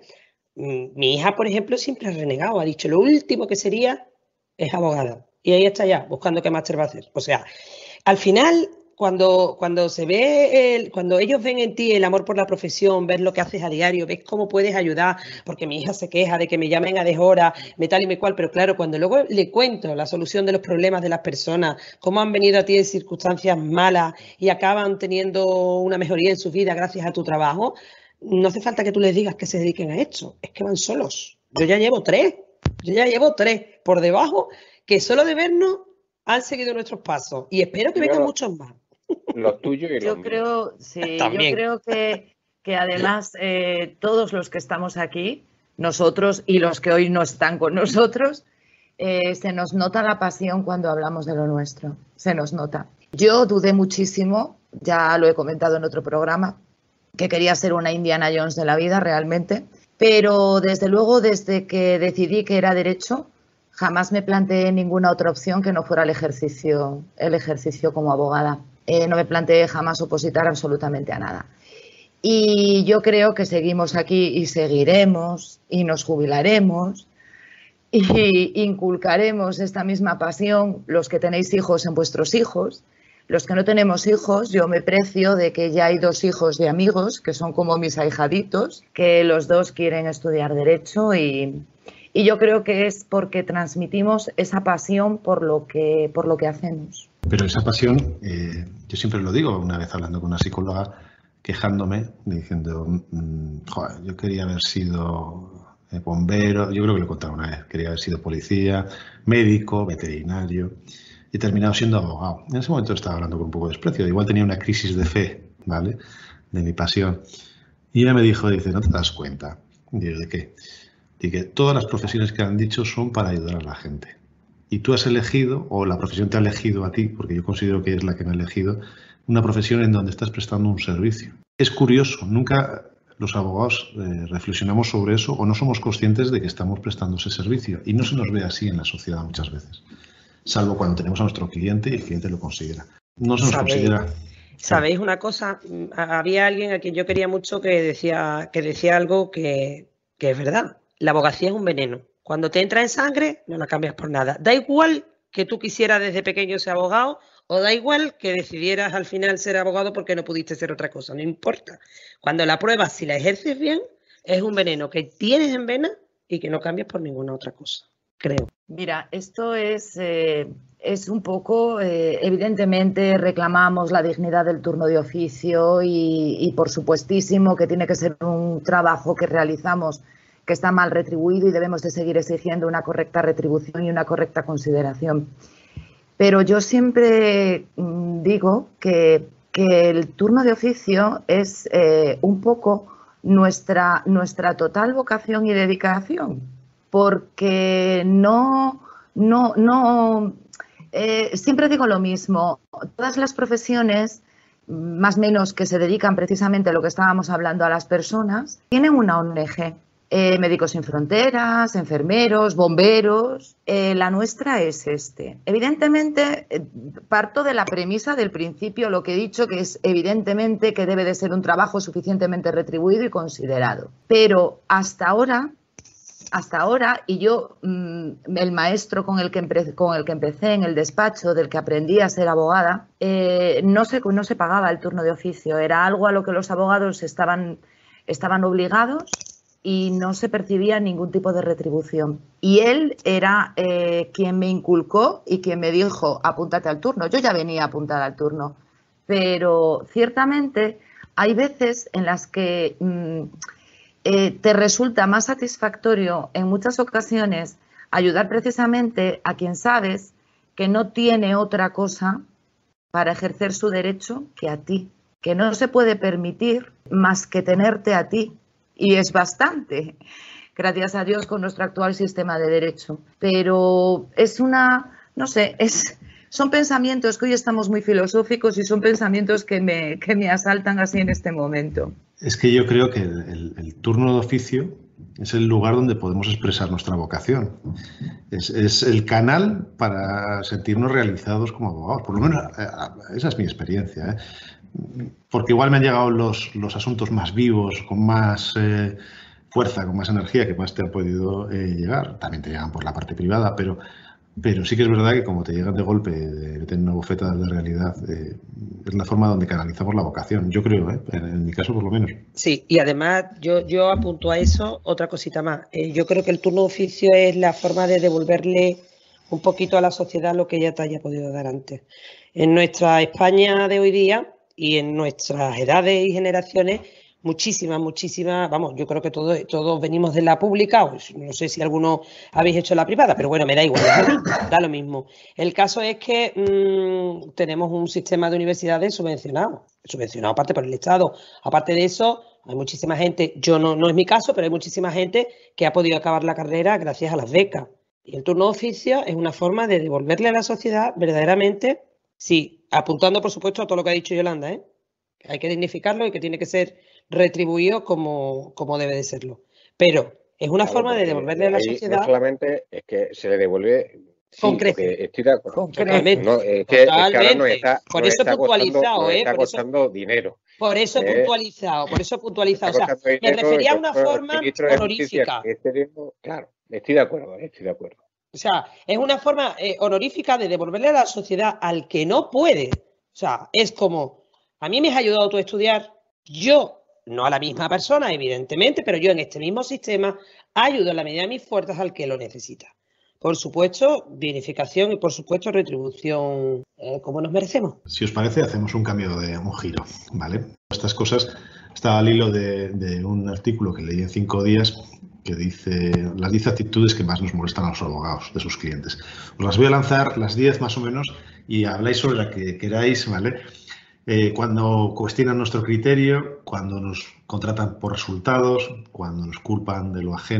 mi hija, por ejemplo, siempre ha renegado, ha dicho lo último que sería es abogada. Y ahí está ya, buscando qué máster va a hacer. O sea, al final, cuando, cuando se ve, el, cuando ellos ven en ti el amor por la profesión, ves lo que haces a diario, ves cómo puedes ayudar, porque mi hija se queja de que me llamen a deshora, me tal y me cual, pero claro, cuando luego le cuento la solución de los problemas de las personas, cómo han venido a ti en circunstancias malas y acaban teniendo una mejoría en su vida gracias a tu trabajo, no hace falta que tú les digas que se dediquen a esto, es que van solos. Yo ya llevo tres, yo ya llevo tres por debajo que solo de vernos han seguido nuestros pasos y espero que vengan muchos más. Los tuyos y los yo míos. Creo, sí, También. Yo creo que, que además eh, todos los que estamos aquí, nosotros y los que hoy no están con nosotros, eh, se nos nota la pasión cuando hablamos de lo nuestro, se nos nota. Yo dudé muchísimo, ya lo he comentado en otro programa, que quería ser una Indiana Jones de la vida realmente, pero desde luego desde que decidí que era derecho, jamás me planteé ninguna otra opción que no fuera el ejercicio, el ejercicio como abogada. Eh, no me planteé jamás opositar absolutamente a nada. Y yo creo que seguimos aquí y seguiremos y nos jubilaremos y inculcaremos esta misma pasión los que tenéis hijos en vuestros hijos. Los que no tenemos hijos, yo me precio de que ya hay dos hijos de amigos que son como mis ahijaditos, que los dos quieren estudiar Derecho y, y yo creo que es porque transmitimos esa pasión por lo que, por lo que hacemos. Pero esa pasión, eh, yo siempre lo digo, una vez hablando con una psicóloga, quejándome, diciendo, mmm, joder, yo quería haber sido bombero, yo creo que lo he contado una vez, quería haber sido policía, médico, veterinario. Y he terminado siendo abogado. En ese momento estaba hablando con un poco de desprecio. Igual tenía una crisis de fe, ¿vale? De mi pasión. Y ella me dijo, dice, ¿no te das cuenta? Y yo, ¿de qué? y que todas las profesiones que han dicho son para ayudar a la gente. Y tú has elegido, o la profesión te ha elegido a ti, porque yo considero que es la que me ha elegido, una profesión en donde estás prestando un servicio. Es curioso, nunca los abogados eh, reflexionamos sobre eso o no somos conscientes de que estamos prestando ese servicio. Y no se nos ve así en la sociedad muchas veces, salvo cuando tenemos a nuestro cliente y el cliente lo considera. No se nos ¿Sabéis? considera. ¿Sabéis una cosa? Había alguien a quien yo quería mucho que decía, que decía algo que, que es verdad. La abogacía es un veneno. Cuando te entra en sangre, no la cambias por nada. Da igual que tú quisieras desde pequeño ser abogado o da igual que decidieras al final ser abogado porque no pudiste ser otra cosa. No importa. Cuando la pruebas, si la ejerces bien, es un veneno que tienes en vena y que no cambias por ninguna otra cosa, creo. Mira, esto es, eh, es un poco, eh, evidentemente reclamamos la dignidad del turno de oficio y, y por supuestísimo que tiene que ser un trabajo que realizamos que está mal retribuido y debemos de seguir exigiendo una correcta retribución y una correcta consideración. Pero yo siempre mmm, digo que, que el turno de oficio es eh, un poco nuestra, nuestra total vocación y dedicación, porque no, no, no, eh, siempre digo lo mismo, todas las profesiones más o menos que se dedican precisamente a lo que estábamos hablando a las personas, tienen una O N G. Eh, Médicos Sin Fronteras, enfermeros, bomberos. Eh, la nuestra es este. Evidentemente, eh, parto de la premisa del principio, lo que he dicho, que es evidentemente que debe de ser un trabajo suficientemente retribuido y considerado. Pero hasta ahora, hasta ahora, y yo, mmm, el maestro con el, que empe- con el que empecé en el despacho, del que aprendí a ser abogada, eh, no, se, no se pagaba el turno de oficio. Era algo a lo que los abogados estaban, estaban obligados y no se percibía ningún tipo de retribución. Y él era eh, quien me inculcó y quien me dijo, apúntate al turno. Yo ya venía apuntada al turno, pero ciertamente hay veces en las que mmm, eh, te resulta más satisfactorio en muchas ocasiones ayudar precisamente a quien sabes que no tiene otra cosa para ejercer su derecho que a ti, que no se puede permitir más que tenerte a ti. Y es bastante, gracias a Dios, con nuestro actual sistema de derecho. Pero es una, no sé, es, son pensamientos que hoy estamos muy filosóficos y son pensamientos que me, que me asaltan así en este momento. Es que yo creo que el, el, el turno de oficio es el lugar donde podemos expresar nuestra vocación. Es, es el canal para sentirnos realizados como abogados. Por lo menos esa es mi experiencia, ¿eh? Porque igual me han llegado los, los asuntos más vivos, con más eh, fuerza, con más energía, que más te han podido eh, llegar. También te llegan por la parte privada, pero, pero sí que es verdad que como te llegan de golpe, de, de tener una bofeta de realidad, eh, es la forma donde canalizamos la vocación. Yo creo, ¿eh? en, en mi caso por lo menos. Sí, y además yo, yo apunto a eso otra cosita más. Eh, yo creo que el turno de oficio es la forma de devolverle un poquito a la sociedad lo que ella te haya podido dar antes. En nuestra España de hoy día y en nuestras edades y generaciones, muchísimas, muchísimas, vamos, yo creo que todos, todos venimos de la pública, o no sé si alguno habéis hecho la privada, pero bueno, me da igual, da lo mismo. Da lo mismo. El caso es que mmm, tenemos un sistema de universidades subvencionado, subvencionado aparte por el Estado. Aparte de eso, hay muchísima gente, yo no, no es mi caso, pero hay muchísima gente que ha podido acabar la carrera gracias a las becas. Y el turno de oficio es una forma de devolverle a la sociedad verdaderamente, sí, apuntando por supuesto a todo lo que ha dicho Yolanda, ¿eh? Hay que dignificarlo y que tiene que ser retribuido como, como debe de serlo. Pero es una claro, forma de devolverle a la sociedad. No solamente es que se le devuelve sí, con creces. Estoy de acuerdo. Totalmente. No, es que, Totalmente. Es que ahora nos está, por nos eso está puntualizado, costando, ¿eh? Está por costando eso, dinero. Por eso eh, puntualizado, por eso puntualizado. O sea, me dinero, refería a una forma honorífica. Este dinero, claro, estoy de acuerdo, estoy de acuerdo. O sea, es una forma eh, honorífica de devolverle a la sociedad al que no puede. O sea, es como, a mí me has ayudado tú a estudiar, yo, no a la misma persona, evidentemente, pero yo en este mismo sistema ayudo en la medida de mis fuerzas al que lo necesita. Por supuesto, dignificación y por supuesto retribución eh, como nos merecemos. Si os parece, hacemos un cambio de un giro, ¿vale? Estas cosas estaba al hilo de, de un artículo que leí en cinco días que dice las diez actitudes que más nos molestan a los abogados de sus clientes. Os las voy a lanzar, las diez más o menos, y habláis sobre la que queráis, ¿vale? Eh, cuando cuestionan nuestro criterio, cuando nos contratan por resultados, cuando nos culpan de lo ajeno,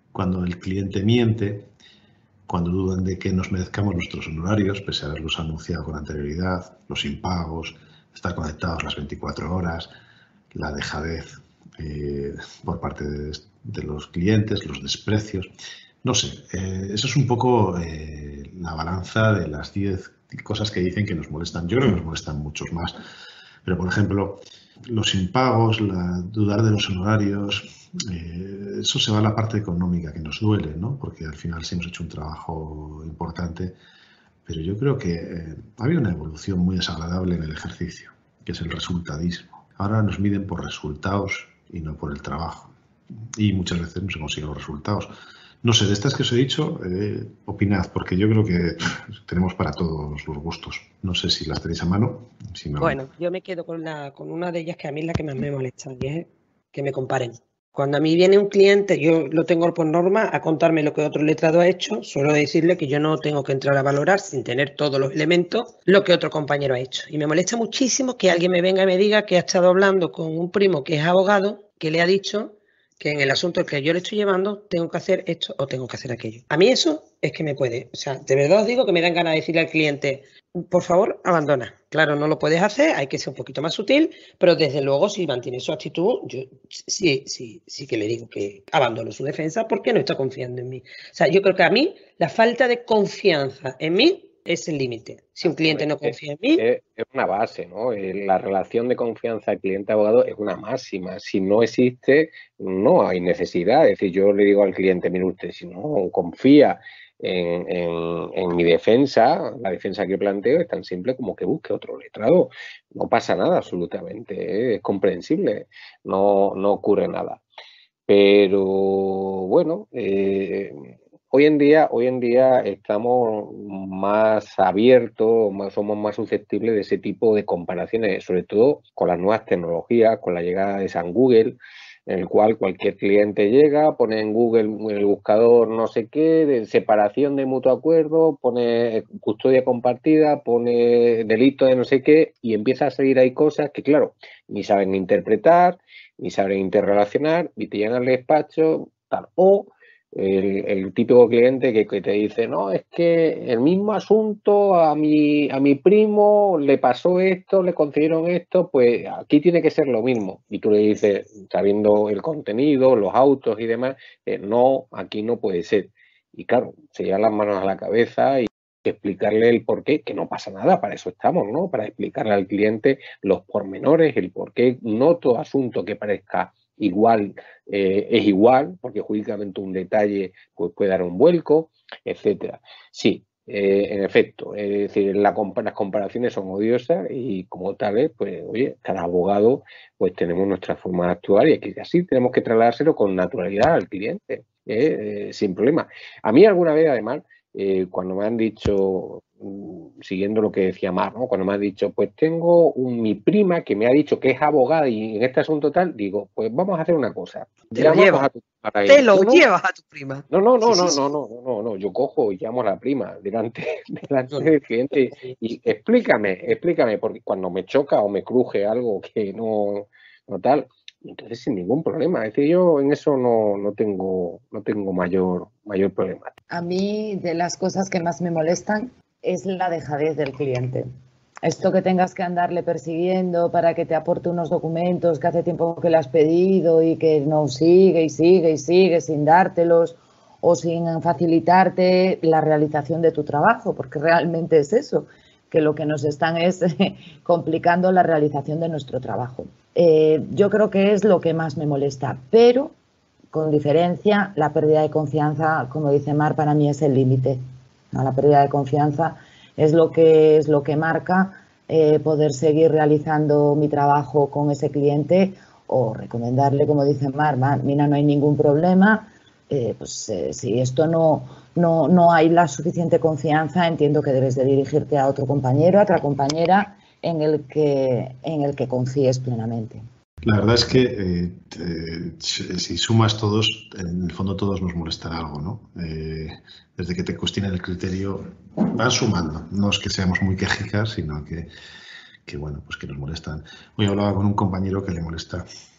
cuando el cliente miente, cuando dudan de que nos merezcamos nuestros honorarios, pese a haberlos anunciado con anterioridad, los impagos, estar conectados las veinticuatro horas, la dejadez eh, por parte de, de los clientes, los desprecios. No sé, eh, eso es un poco eh, la balanza de las diez cosas que dicen que nos molestan. Yo creo que nos molestan muchos más. Pero, por ejemplo, los impagos, la, dudar de los honorarios, eh, eso se va a la parte económica que nos duele, ¿no? Porque al final sí hemos hecho un trabajo importante. Pero yo creo que eh, ha habido una evolución muy desagradable en el ejercicio, que es el resultadismo. Ahora nos miden por resultados y no por el trabajo. Y muchas veces no se consiguen los resultados. No sé, de estas que os he dicho, eh, opinad, porque yo creo que tenemos para todos los gustos. No sé si las tenéis a mano. Si no... Bueno, yo me quedo con, la, con una de ellas que a mí es la que más me molesta, y es que me comparen. Cuando a mí viene un cliente, yo lo tengo por norma a contarme lo que otro letrado ha hecho, suelo decirle que yo no tengo que entrar a valorar sin tener todos los elementos lo que otro compañero ha hecho. Y me molesta muchísimo que alguien me venga y me diga que ha estado hablando con un primo que es abogado, que le ha dicho que en el asunto que yo le estoy llevando tengo que hacer esto o tengo que hacer aquello. A mí eso es que me puede. O sea, de verdad os digo que me dan ganas de decirle al cliente, por favor, abandona. Claro, no lo puedes hacer, hay que ser un poquito más sutil, pero desde luego si mantiene su actitud, yo sí, sí, sí que le digo que abandono su defensa porque no está confiando en mí. O sea, yo creo que a mí la falta de confianza en mí es el límite. Si un cliente no confía en mí... Es, es una base, ¿no? La relación de confianza cliente-abogado es una máxima. Si no existe, no hay necesidad. Es decir, yo le digo al cliente, mire usted, si no confía en, en, en mi defensa, la defensa que planteo es tan simple como que busque otro letrado. No pasa nada absolutamente, ¿eh? Es comprensible, no, no ocurre nada. Pero, bueno... Eh, Hoy en día, hoy en día estamos más abiertos, más, somos más susceptibles de ese tipo de comparaciones, sobre todo con las nuevas tecnologías, con la llegada de San Google, en el cual cualquier cliente llega, pone en Google en el buscador no sé qué, de separación de mutuo acuerdo, pone custodia compartida, pone delito de no sé qué, y empieza a salir ahí cosas que, claro, ni saben interpretar, ni saben interrelacionar, y te llegan al despacho, tal, o El, el típico cliente que, que te dice, no, es que el mismo asunto a mi, a mi primo le pasó esto, le concedieron esto, pues aquí tiene que ser lo mismo. Y tú le dices, sabiendo el contenido, los autos y demás, eh, no, aquí no puede ser. Y claro, se llevan las manos a la cabeza y explicarle el porqué, que no pasa nada, para eso estamos, ¿no? Para explicarle al cliente los pormenores, el porqué, no todo asunto que parezca igual eh, es igual, porque jurídicamente un detalle pues, puede dar un vuelco, etcétera. Sí, eh, en efecto, es decir, la, las comparaciones son odiosas y como tales, pues, oye, cada abogado, pues tenemos nuestra forma de actuar y que así tenemos que trasladárselo con naturalidad al cliente, eh, eh, sin problema. A mí alguna vez, además, eh, cuando me han dicho, siguiendo lo que decía Mar, ¿no? Cuando me han dicho, pues tengo un, mi prima que me ha dicho que es abogada y en este asunto tal, digo, pues vamos a hacer una cosa. Te lo llevas, a tu, te lo no, llevas a tu prima. No, no, no, sí, no, sí, no, no, no, no, no, yo cojo y llamo a la prima delante, delante no, del cliente y explícame, explícame, porque cuando me choca o me cruje algo que no, no tal, entonces sin ningún problema. Es decir, yo en eso no, no tengo, no tengo mayor, mayor problema. A mí, de las cosas que más me molestan es la dejadez del cliente. Esto que tengas que andarle persiguiendo para que te aporte unos documentos que hace tiempo que le has pedido y que no sigue y sigue y sigue sin dártelos o sin facilitarte la realización de tu trabajo, porque realmente es eso, que lo que nos están es complicando la realización de nuestro trabajo. Eh, yo creo que es lo que más me molesta, pero con diferencia la pérdida de confianza, como dice Mar, para mí es el límite, ¿no? La pérdida de confianza es lo que, es lo que marca eh, poder seguir realizando mi trabajo con ese cliente o recomendarle, como dice Mar, Mar mira, no hay ningún problema, eh, pues eh, si esto no, no, no hay la suficiente confianza, entiendo que debes de dirigirte a otro compañero, a otra compañera en el que, en el que confíes plenamente. La verdad es que eh, eh, si sumas todos, en el fondo todos nos molestan algo, ¿no? Eh, desde que te cuestionan el criterio, van sumando. No es que seamos muy quejicas, sino que, que, bueno, pues que nos molestan. Hoy hablaba con un compañero que le molesta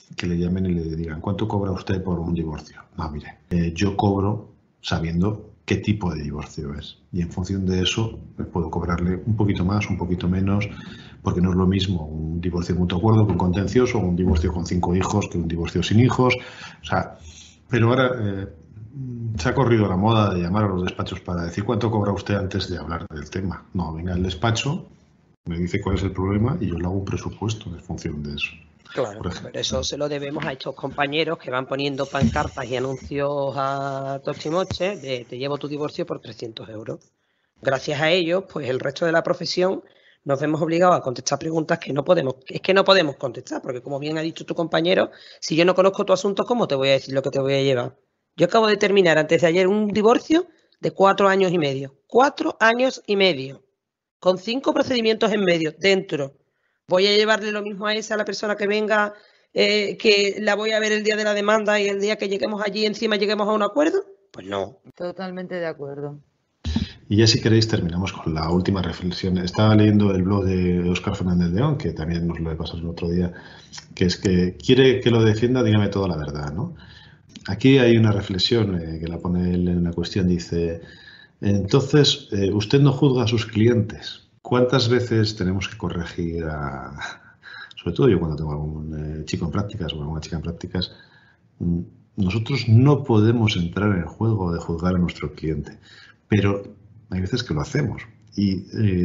que le llamen y le digan, ¿cuánto cobra usted por un divorcio? No, mire, eh, yo cobro sabiendo qué tipo de divorcio es. Y en función de eso puedo cobrarle un poquito más, un poquito menos, porque no es lo mismo un divorcio de mutuo acuerdo que un contencioso, o un divorcio con cinco hijos que un divorcio sin hijos. O sea, pero ahora eh, se ha corrido la moda de llamar a los despachos para decir cuánto cobra usted antes de hablar del tema. No, venga al despacho, me dice cuál es el problema y yo le hago un presupuesto en función de eso. Claro, pero eso se lo debemos a estos compañeros que van poniendo pancartas y anuncios a tochimoche de te llevo tu divorcio por trescientos euros. Gracias a ellos, pues el resto de la profesión nos vemos obligados a contestar preguntas que no podemos, es que no podemos contestar, porque como bien ha dicho tu compañero, si yo no conozco tu asunto, ¿cómo te voy a decir lo que te voy a llevar? Yo acabo de terminar antes de ayer un divorcio de cuatro años y medio. Cuatro años y medio. Con cinco procedimientos en medio, dentro. ¿Voy a llevarle lo mismo a esa, a la persona que venga, eh, que la voy a ver el día de la demanda y el día que lleguemos allí encima lleguemos a un acuerdo? Pues no. Totalmente de acuerdo. Y ya si queréis terminamos con la última reflexión. Estaba leyendo el blog de Óscar Fernández León, que también nos lo he pasado el otro día, que es que quiere que lo defienda, dígame toda la verdad, ¿no? Aquí hay una reflexión eh, que la pone él en la cuestión, dice, entonces, eh, usted no juzga a sus clientes. ¿Cuántas veces tenemos que corregir a, sobre todo yo cuando tengo algún eh, chico en prácticas o alguna chica en prácticas, nosotros no podemos entrar en el juego de juzgar a nuestro cliente, pero hay veces que lo hacemos y eh,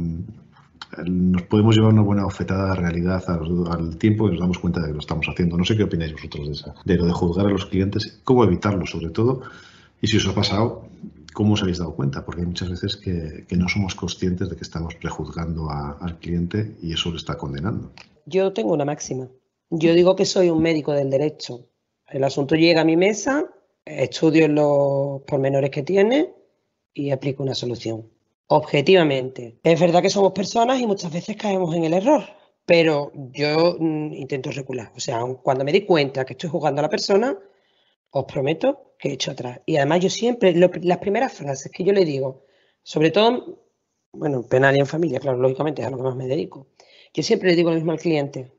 nos podemos llevar una buena bofetada de realidad al, al tiempo que nos damos cuenta de que lo estamos haciendo. No sé qué opináis vosotros de, esa, de lo de juzgar a los clientes, cómo evitarlo sobre todo, y si os ha pasado, ¿cómo os habéis dado cuenta? Porque hay muchas veces que, que no somos conscientes de que estamos prejuzgando a, al cliente y eso le está condenando. Yo tengo una máxima. Yo digo que soy un médico del derecho. El asunto llega a mi mesa, estudio los pormenores que tiene y aplico una solución. Objetivamente. Es verdad que somos personas y muchas veces caemos en el error, pero yo mm, intento recular. O sea, cuando me di cuenta que estoy jugando a la persona, os prometo que he hecho atrás. Y además yo siempre, lo, las primeras frases que yo le digo, sobre todo, bueno, penal y en familia, claro, lógicamente es a lo que más me dedico. Yo siempre le digo lo mismo al cliente,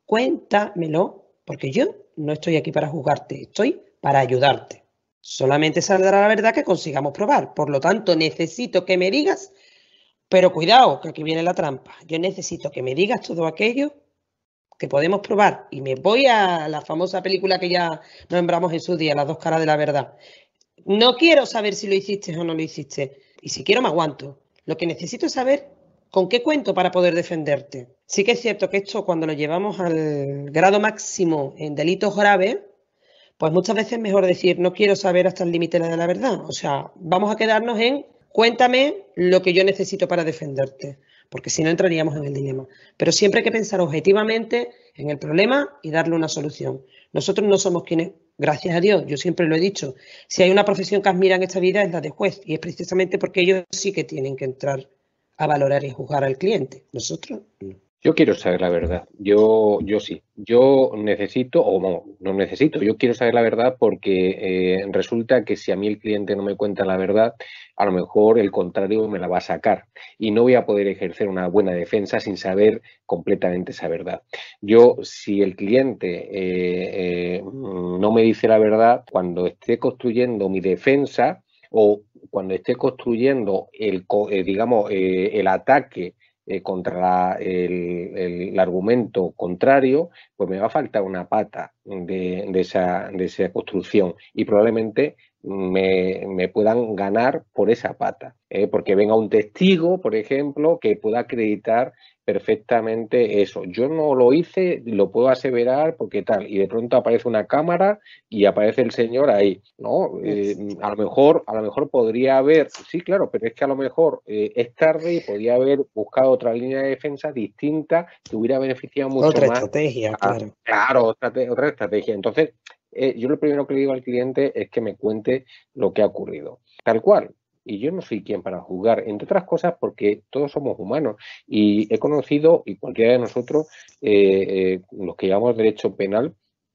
cuéntamelo, porque yo no estoy aquí para juzgarte, estoy para ayudarte. Solamente saldrá la verdad que consigamos probar. Por lo tanto, necesito que me digas, pero cuidado, que aquí viene la trampa. Yo necesito que me digas todo aquello que podemos probar. Y me voy a la famosa película que ya nombramos en su día, Las dos caras de la verdad. No quiero saber si lo hiciste o no lo hiciste. Y si quiero me aguanto. Lo que necesito es saber con qué cuento para poder defenderte. Sí que es cierto que esto cuando lo llevamos al grado máximo en delitos graves, pues muchas veces es mejor decir, no quiero saber hasta el límite de la verdad. O sea, vamos a quedarnos en, cuéntame lo que yo necesito para defenderte, porque si no entraríamos en el dilema. Pero siempre hay que pensar objetivamente en el problema y darle una solución. Nosotros no somos quienes, gracias a Dios, yo siempre lo he dicho, si hay una profesión que admira en esta vida es la de juez, y es precisamente porque ellos sí que tienen que entrar a valorar y juzgar al cliente. Nosotros no. Yo quiero saber la verdad, yo, yo sí, yo necesito, o no, no necesito, yo quiero saber la verdad porque eh, resulta que si a mí el cliente no me cuenta la verdad, a lo mejor el contrario me la va a sacar y no voy a poder ejercer una buena defensa sin saber completamente esa verdad. Yo, si el cliente eh, eh, no me dice la verdad, cuando esté construyendo mi defensa o cuando esté construyendo el, eh, digamos, eh, el ataque Eh, contra la, el, el, el argumento contrario, pues me va a faltar una pata de, de, esa, de esa construcción y probablemente me, me puedan ganar por esa pata, ¿eh? Porque venga un testigo, por ejemplo, que pueda acreditar perfectamente eso. Yo no lo hice, lo puedo aseverar porque tal, y de pronto aparece una cámara y aparece el señor ahí, ¿no? Eh, a lo mejor, a lo mejor podría haber, sí, claro, pero es que a lo mejor eh, es tarde y podría haber buscado otra línea de defensa distinta que hubiera beneficiado mucho otra más. Otra estrategia, a, claro. Claro, otra, otra estrategia. Entonces, eh, yo lo primero que le digo al cliente es que me cuente lo que ha ocurrido, tal cual. Y yo no soy quien para juzgar, entre otras cosas porque todos somos humanos. Y he conocido, y cualquiera de nosotros, eh, eh, los que llevamos derecho penal,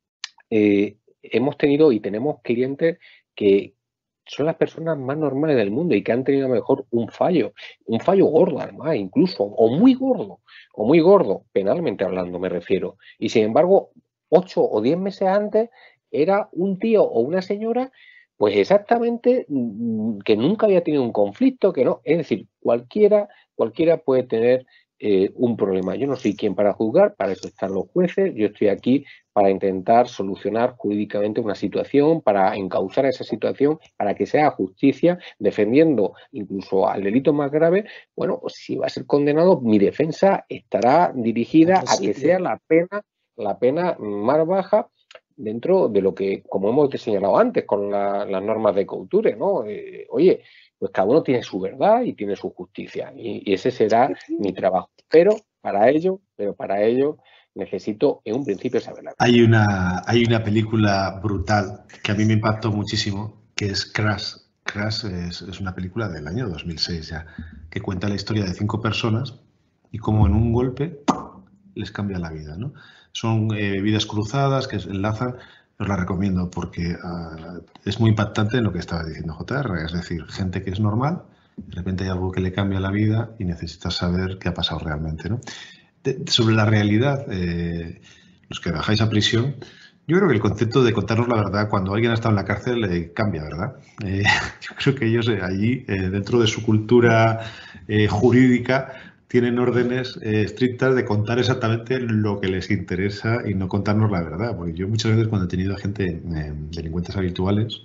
eh, hemos tenido y tenemos clientes que son las personas más normales del mundo y que han tenido a lo mejor un fallo, un fallo gordo además incluso, o muy gordo, o muy gordo, penalmente hablando me refiero. Y sin embargo, ocho o diez meses antes era un tío o una señora, pues exactamente que nunca había tenido un conflicto, que no. Es decir, cualquiera, cualquiera puede tener eh, un problema. Yo no soy quien para juzgar, para eso están los jueces. Yo estoy aquí para intentar solucionar jurídicamente una situación, para encauzar esa situación, para que sea justicia, defendiendo incluso al delito más grave. Bueno, pues si va a ser condenado, mi defensa estará dirigida a que sea la pena, la pena más baja dentro de lo que, como hemos señalado antes, con la, las normas de Couture, ¿no? Eh, oye, pues cada uno tiene su verdad y tiene su justicia, y, y ese será mi trabajo. Pero para ello, pero para ello necesito en un principio saber la verdad. Hay una, hay una película brutal que a mí me impactó muchísimo, que es Crash. Crash es, es una película del año dos mil seis ya, que cuenta la historia de cinco personas y cómo en un golpe les cambia la vida, ¿no? Son eh, vidas cruzadas que se enlazan. Os la recomiendo porque uh, es muy impactante en lo que estaba diciendo J R, es decir, gente que es normal, de repente hay algo que le cambia la vida y necesitas saber qué ha pasado realmente, ¿no? De, sobre la realidad, eh, los que bajáis a prisión, yo creo que el concepto de contarnos la verdad cuando alguien ha estado en la cárcel eh, cambia, ¿verdad? Eh, yo creo que ellos eh, allí, eh, dentro de su cultura eh, jurídica, tienen órdenes eh, estrictas de contar exactamente lo que les interesa y no contarnos la verdad. Porque yo muchas veces cuando he tenido gente, eh, delincuentes habituales,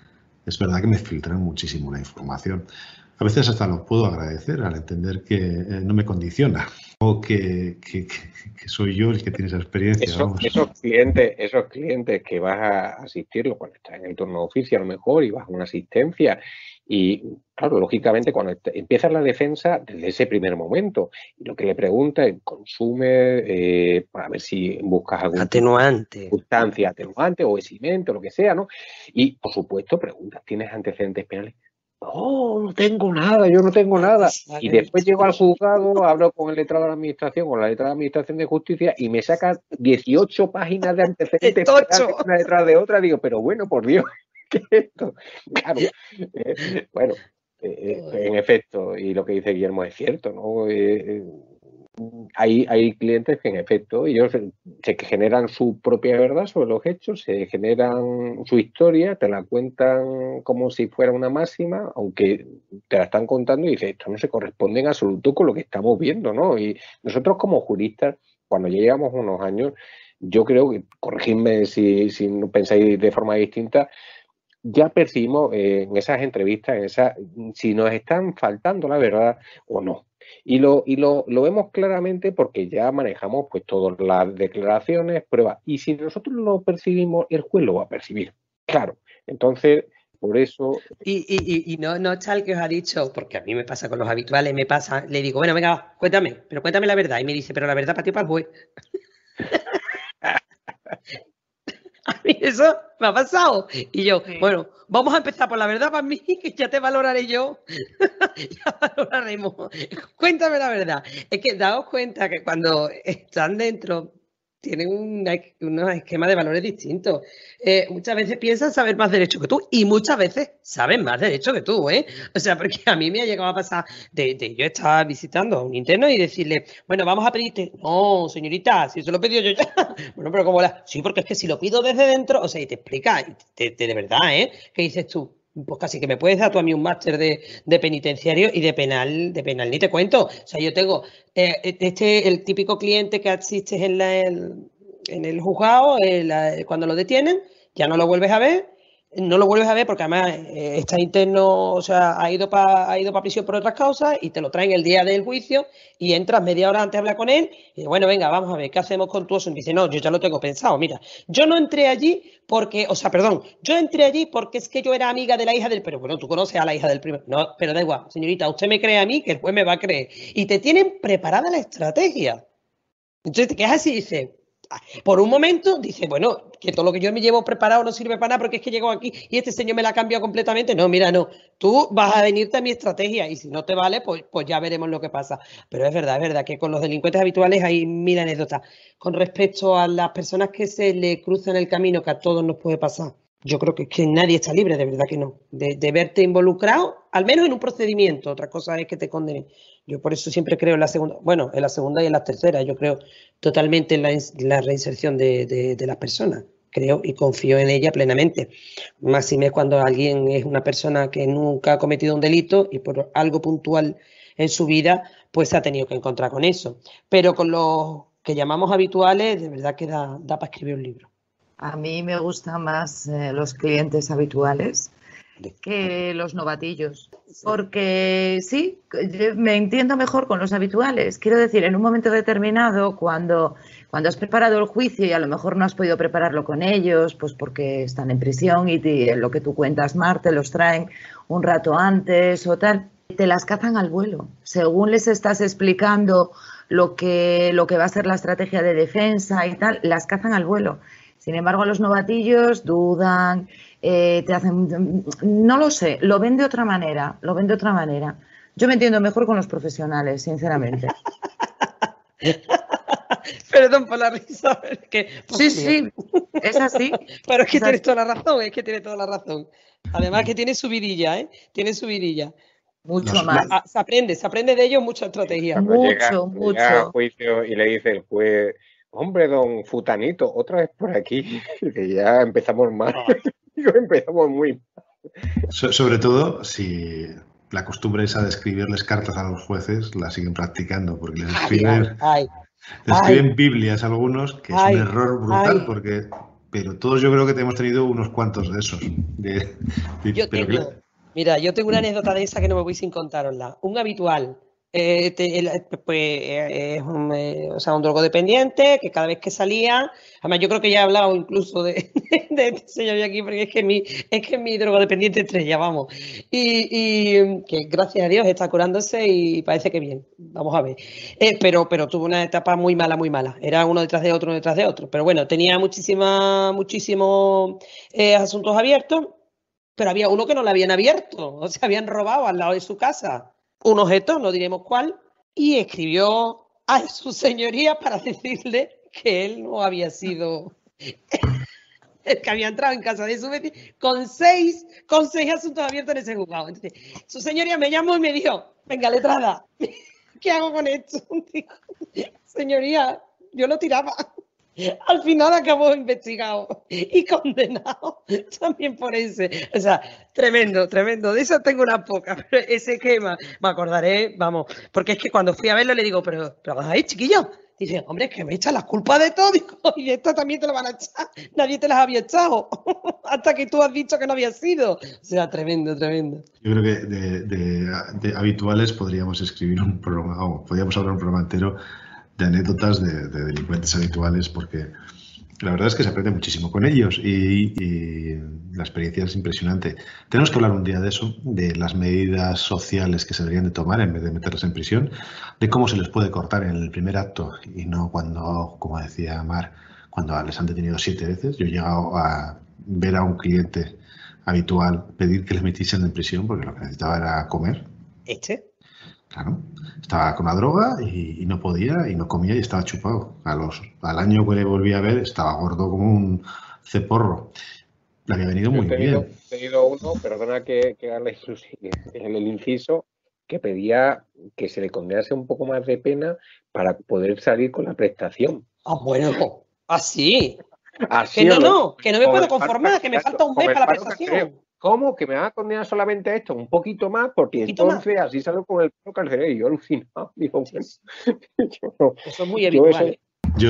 es verdad que me filtran muchísimo la información. A veces hasta lo puedo agradecer al entender que eh, no me condiciona o que, que, que soy yo el que tiene esa experiencia. Eso, vamos. Esos clientes, esos clientes que vas a asistirlo cuando estás en el turno de oficio a lo mejor y vas a una asistencia. Y, claro, lógicamente, cuando empiezas la defensa, desde ese primer momento, y lo que le pregunta es, consume, eh, para ver si buscas algún atenuante, sustancia atenuante o eximente o lo que sea, ¿no? Y, por supuesto, preguntas, ¿tienes antecedentes penales? No, no tengo nada, yo no tengo nada. Y después llego al juzgado, hablo con el letrado de la administración, con la letrada de la administración de justicia, y me saca dieciocho páginas de antecedentes penales una detrás de otra. Digo, pero bueno, por Dios, ¿qué es esto? Claro, eh, bueno, eh, en efecto, y lo que dice Guillermo es cierto, ¿no? Eh, hay, hay clientes que en efecto ellos se, se generan su propia verdad sobre los hechos, se generan su historia, te la cuentan como si fuera una máxima, aunque te la están contando y dices, esto no se corresponde en absoluto con lo que estamos viendo, ¿no? Y nosotros como juristas, cuando ya llevamos unos años, yo creo que, corregidme si, si pensáis de forma distinta, ya percibimos eh, en esas entrevistas, en esa, si nos están faltando la verdad o no. Y lo, y lo, lo vemos claramente porque ya manejamos pues todas las declaraciones, pruebas. Y si nosotros lo percibimos, el juez lo va a percibir. Claro. Entonces, por eso... Y, y, y no, no está el que os ha dicho, porque a mí me pasa con los habituales, me pasa, le digo, bueno, venga, va, cuéntame, pero cuéntame la verdad. Y me dice, pero la verdad para ti o para el juez. A mí eso me ha pasado. Y yo, sí. Bueno, vamos a empezar por la verdad para mí, que ya te valoraré yo. Ya valoraremos. Cuéntame la verdad. Es que daos cuenta que cuando están dentro tienen un, un esquema de valores distintos. Eh, muchas veces piensan saber más derecho que tú y muchas veces saben más derecho que tú, ¿eh? O sea, porque a mí me ha llegado a pasar de, de yo estar visitando a un interno y decirle, bueno, vamos a pedirte. No, señorita, si se lo he pedido yo ya. Bueno, pero como la... Sí, porque es que si lo pido desde dentro, o sea, y te explica, de, de, de verdad, ¿eh? ¿Qué dices tú? Pues casi que me puedes dar tú a mí un máster de, de penitenciario y de penal, de penal ni te cuento. O sea, yo tengo eh, este el típico cliente que asistes en, la, el, en el juzgado, el, la, cuando lo detienen, ya no lo vuelves a ver, no lo vuelves a ver porque además eh, está interno, o sea, ha ido para ha ido para prisión por otras causas y te lo traen el día del juicio y entras media hora antes a hablar con él y bueno, venga, vamos a ver, ¿qué hacemos con tu asunto? Y dice, no, yo ya lo tengo pensado, mira, yo no entré allí porque, o sea, perdón, yo entré allí porque es que yo era amiga de la hija del, pero bueno, tú conoces a la hija del primero, no, pero da igual, señorita, usted me cree a mí que el juez me va a creer y te tienen preparada la estrategia. Entonces te quedas así y dices, por un momento dice, bueno, que todo lo que yo me llevo preparado no sirve para nada porque es que llego aquí y este señor me la ha cambiado completamente. No, mira, no, tú vas a venirte a mi estrategia y si no te vale, pues, pues ya veremos lo que pasa. Pero es verdad, es verdad que con los delincuentes habituales hay mil anécdotas. Con respecto a las personas que se le cruzan el camino, que a todos nos puede pasar, yo creo que es que nadie está libre, de verdad que no. De, de verte involucrado al menos en un procedimiento, otra cosa es que te condenen. Yo por eso siempre creo en la segunda, bueno, en la segunda y en la tercera, yo creo totalmente en la, la reinserción de, de, de las personas, creo y confío en ella plenamente. Más si me cuando alguien es una persona que nunca ha cometido un delito y por algo puntual en su vida, pues se ha tenido que encontrar con eso. Pero con los que llamamos habituales, de verdad que da, da para escribir un libro. A mí me gustan más eh, los clientes habituales que los novatillos, porque sí, me entiendo mejor con los habituales. Quiero decir, en un momento determinado, cuando, cuando has preparado el juicio y a lo mejor no has podido prepararlo con ellos, pues porque están en prisión y te, lo que tú cuentas, Mar, te los traen un rato antes o tal, te las cazan al vuelo. Según les estás explicando lo que, lo que va a ser la estrategia de defensa y tal, las cazan al vuelo. Sin embargo, los novatillos dudan, eh, te hacen... No lo sé, lo ven de otra manera, lo ven de otra manera. Yo me entiendo mejor con los profesionales, sinceramente. Perdón por la risa. Es que, sí, sí, es así. Pero es que es tienes así. toda la razón, es que tienes toda la razón. Además que tiene su vidilla, ¿eh? Tiene su vidilla. Mucho Los- más. Ah, se aprende, se aprende de ellos mucha estrategia. Cuando Mucho, llega, mucho. llega a juicio y le dice el juez, hombre, don Futanito, otra vez por aquí, que ya empezamos mal. Digo, empezamos muy mal. So- sobre todo si la costumbre esa de escribirles cartas a los jueces la siguen practicando, porque les Ay, escriben, ay, les ay. escriben Biblias a algunos, que es Ay, un error brutal, ay. porque pero todos yo creo que hemos tenido unos cuantos de esos. De- de- Yo pero tengo, claro, mira, yo tengo una anécdota de esa que no me voy sin contárosla. Un habitual, eh, te- el- pues eh, es un, eh, o sea, un drogodependiente que cada vez que salía, además yo creo que ya he hablado incluso de, de este señor de aquí, porque es que mi, es que es mi drogodependiente estrella, vamos. Y, y que gracias a Dios está curándose y parece que bien, vamos a ver. Eh, pero, pero tuvo una etapa muy mala, muy mala. Era uno detrás de otro, uno detrás de otro. Pero bueno, tenía muchísima, muchísimos eh, asuntos abiertos. Pero había uno que no lo habían abierto, o sea, habían robado al lado de su casa un objeto, no diremos cuál, y escribió a su señoría para decirle que él no había sido el que había entrado en casa de su vecino con seis, con seis asuntos abiertos en ese juzgado. Entonces, su señoría me llamó y me dijo, venga, letrada, ¿qué hago con esto? Digo, señoría, yo lo tiraba. Al final acabó investigado y condenado también por ese. O sea, tremendo, tremendo. De eso tengo unas pocas, pero ese quema, me acordaré, vamos, porque es que cuando fui a verlo le digo, pero, pero ahí, chiquillo. Dice, hombre, es que me echan las culpas de todo. Digo, y esto también te lo van a echar. Nadie te las había echado. Hasta que tú has dicho que no había sido. O sea, tremendo, tremendo. yo creo que de, de- de habituales podríamos escribir un programa, o podríamos hablar un programa entero de anécdotas de, de delincuentes habituales, porque la verdad es que se aprende muchísimo con ellos y, y la experiencia es impresionante. Tenemos que hablar un día de eso, de las medidas sociales que se deberían de tomar en vez de meterles en prisión, de cómo se les puede cortar en el primer acto y no cuando, como decía Mar, cuando les han detenido siete veces. Yo he llegado a ver a un cliente habitual pedir que les metiesen en prisión porque lo que necesitaba era comer. ¿Este? Claro, estaba con la droga y, y no podía y no comía y estaba chupado. A los, al año que le volví a ver estaba gordo como un ceporro. Le había venido Yo muy he tenido, bien. he tenido uno, perdona que, que haga la inclusi- el, el inciso, que pedía que se le condenase un poco más de pena para poder salir con la prestación. Ah, bueno, así. Así Que no, os lo- no, que no me con puedo el paro conformar, que me carcelario, falta un con mes el para la paro prestación. carcelario. ¿Cómo? ¿Que me van a condenar solamente a esto? Un poquito más, porque ¿Poquito más? entonces así salgo con el paro carcelario. Y yo alucinado. Digo, bueno, yo, no- Eso es muy yo habitual. eso- ¿eh?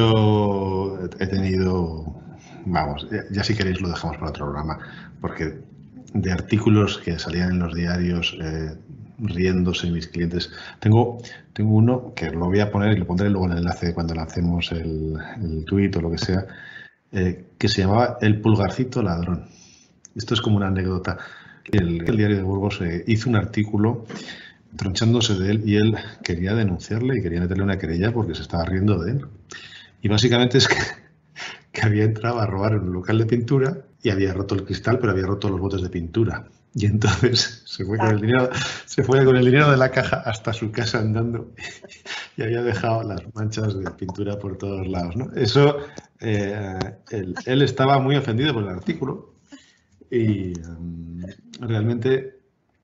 Yo he tenido, vamos, ya, ya si queréis lo dejamos para otro programa, porque de artículos que salían en los diarios eh, riéndose mis clientes, tengo, tengo uno que lo voy a poner y lo pondré luego en el enlace cuando lancemos el, el tuit o lo que sea, eh, que se llamaba El Pulgarcito Ladrón. Esto es como una anécdota. El, el diario de Burgos eh, hizo un artículo tronchándose de él y él quería denunciarle y quería meterle una querella porque se estaba riendo de él. Y básicamente es que, que había entrado a robar en un local de pintura y había roto el cristal, pero había roto los botes de pintura. Y entonces se fue con el dinero, se fue con el dinero de la caja hasta su casa andando y había dejado las manchas de pintura por todos lados, ¿no? Eso, eh, él, él estaba muy ofendido por el artículo y um, realmente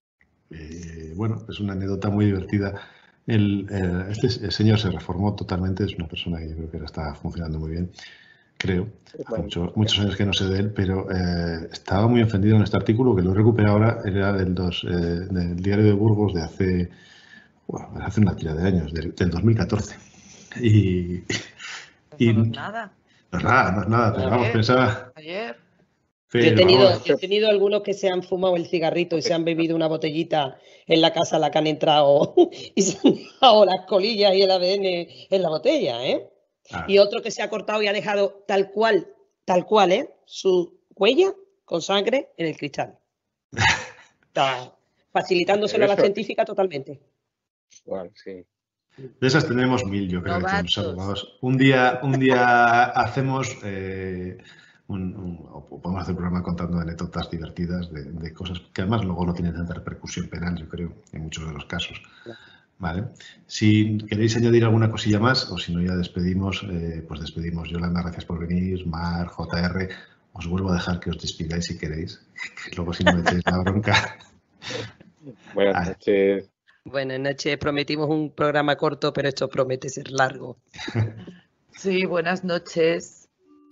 eh, bueno, es una anécdota muy divertida. El, eh, este el señor se reformó totalmente, es una persona que yo creo que ahora está funcionando muy bien, creo. Hace Bueno, mucho- muchos años que no sé de él, pero eh, estaba muy ofendido en este artículo, que lo recupero ahora, era del, dos, eh, del Diario de Burgos de hace, bueno, hace una tira de años, del, del dos mil catorce. Y, y No es nada. no es nada, no es nada, pero vamos, Ayer. pensaba... Ayer. Yo he, Pero, tenido, vamos, yo he tenido algunos que se han fumado el cigarrito y se han bebido una botellita en la casa a la que han entrado y se han dejado las colillas y el A D N en la botella, ¿eh? ah, Y otro que se ha cortado y ha dejado tal cual, tal cual, ¿eh? Su huella con sangre en el cristal. Está facilitándoselo a la Eso- científica totalmente. igual, sí. de esas tenemos mil, yo creo, que con los Novatos. abogados. Un día, un día hacemos, eh, un, un- o podemos hacer un programa contando anécdotas divertidas de, de cosas que además luego no tienen tanta repercusión penal, yo creo, en muchos de los casos. Vale. Si queréis añadir alguna cosilla más, o si no ya despedimos, eh, pues despedimos. Yolanda, gracias por venir. Mar, J R, os vuelvo a dejar que os despidáis si queréis, que luego si no me echéis la bronca. Buenas Ah. noches. Buenas noches, prometimos un programa corto, pero esto promete ser largo. Sí, buenas noches.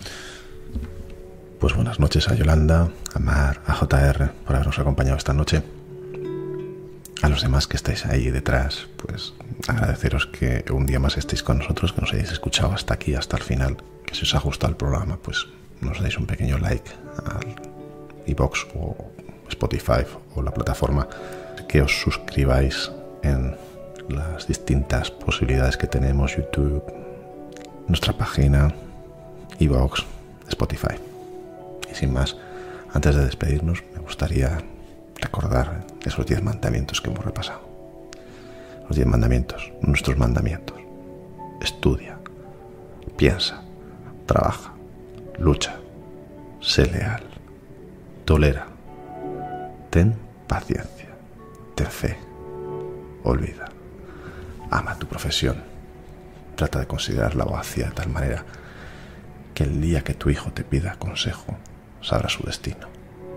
Pues buenas noches a Yolanda, a Mar, a J R por habernos acompañado esta noche. A los demás que estáis ahí detrás, pues agradeceros que un día más estéis con nosotros, que nos hayáis escuchado hasta aquí, hasta el final. Que si os ha gustado el programa, pues nos dais un pequeño like al iVoox o Spotify o la plataforma. Que os suscribáis en las distintas posibilidades que tenemos: YouTube, nuestra página, iVoox, Spotify. Y sin más, antes de despedirnos, me gustaría recordar esos diez mandamientos que hemos repasado. Los diez mandamientos, nuestros mandamientos. Estudia, piensa, trabaja, lucha, sé leal, tolera, ten paciencia, ten fe, olvida, ama tu profesión, trata de considerar la abogacía de tal manera que el día que tu hijo te pida consejo, sabrá su destino.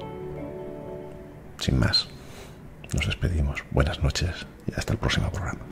Sin más, nos despedimos. Buenas noches y hasta el próximo programa.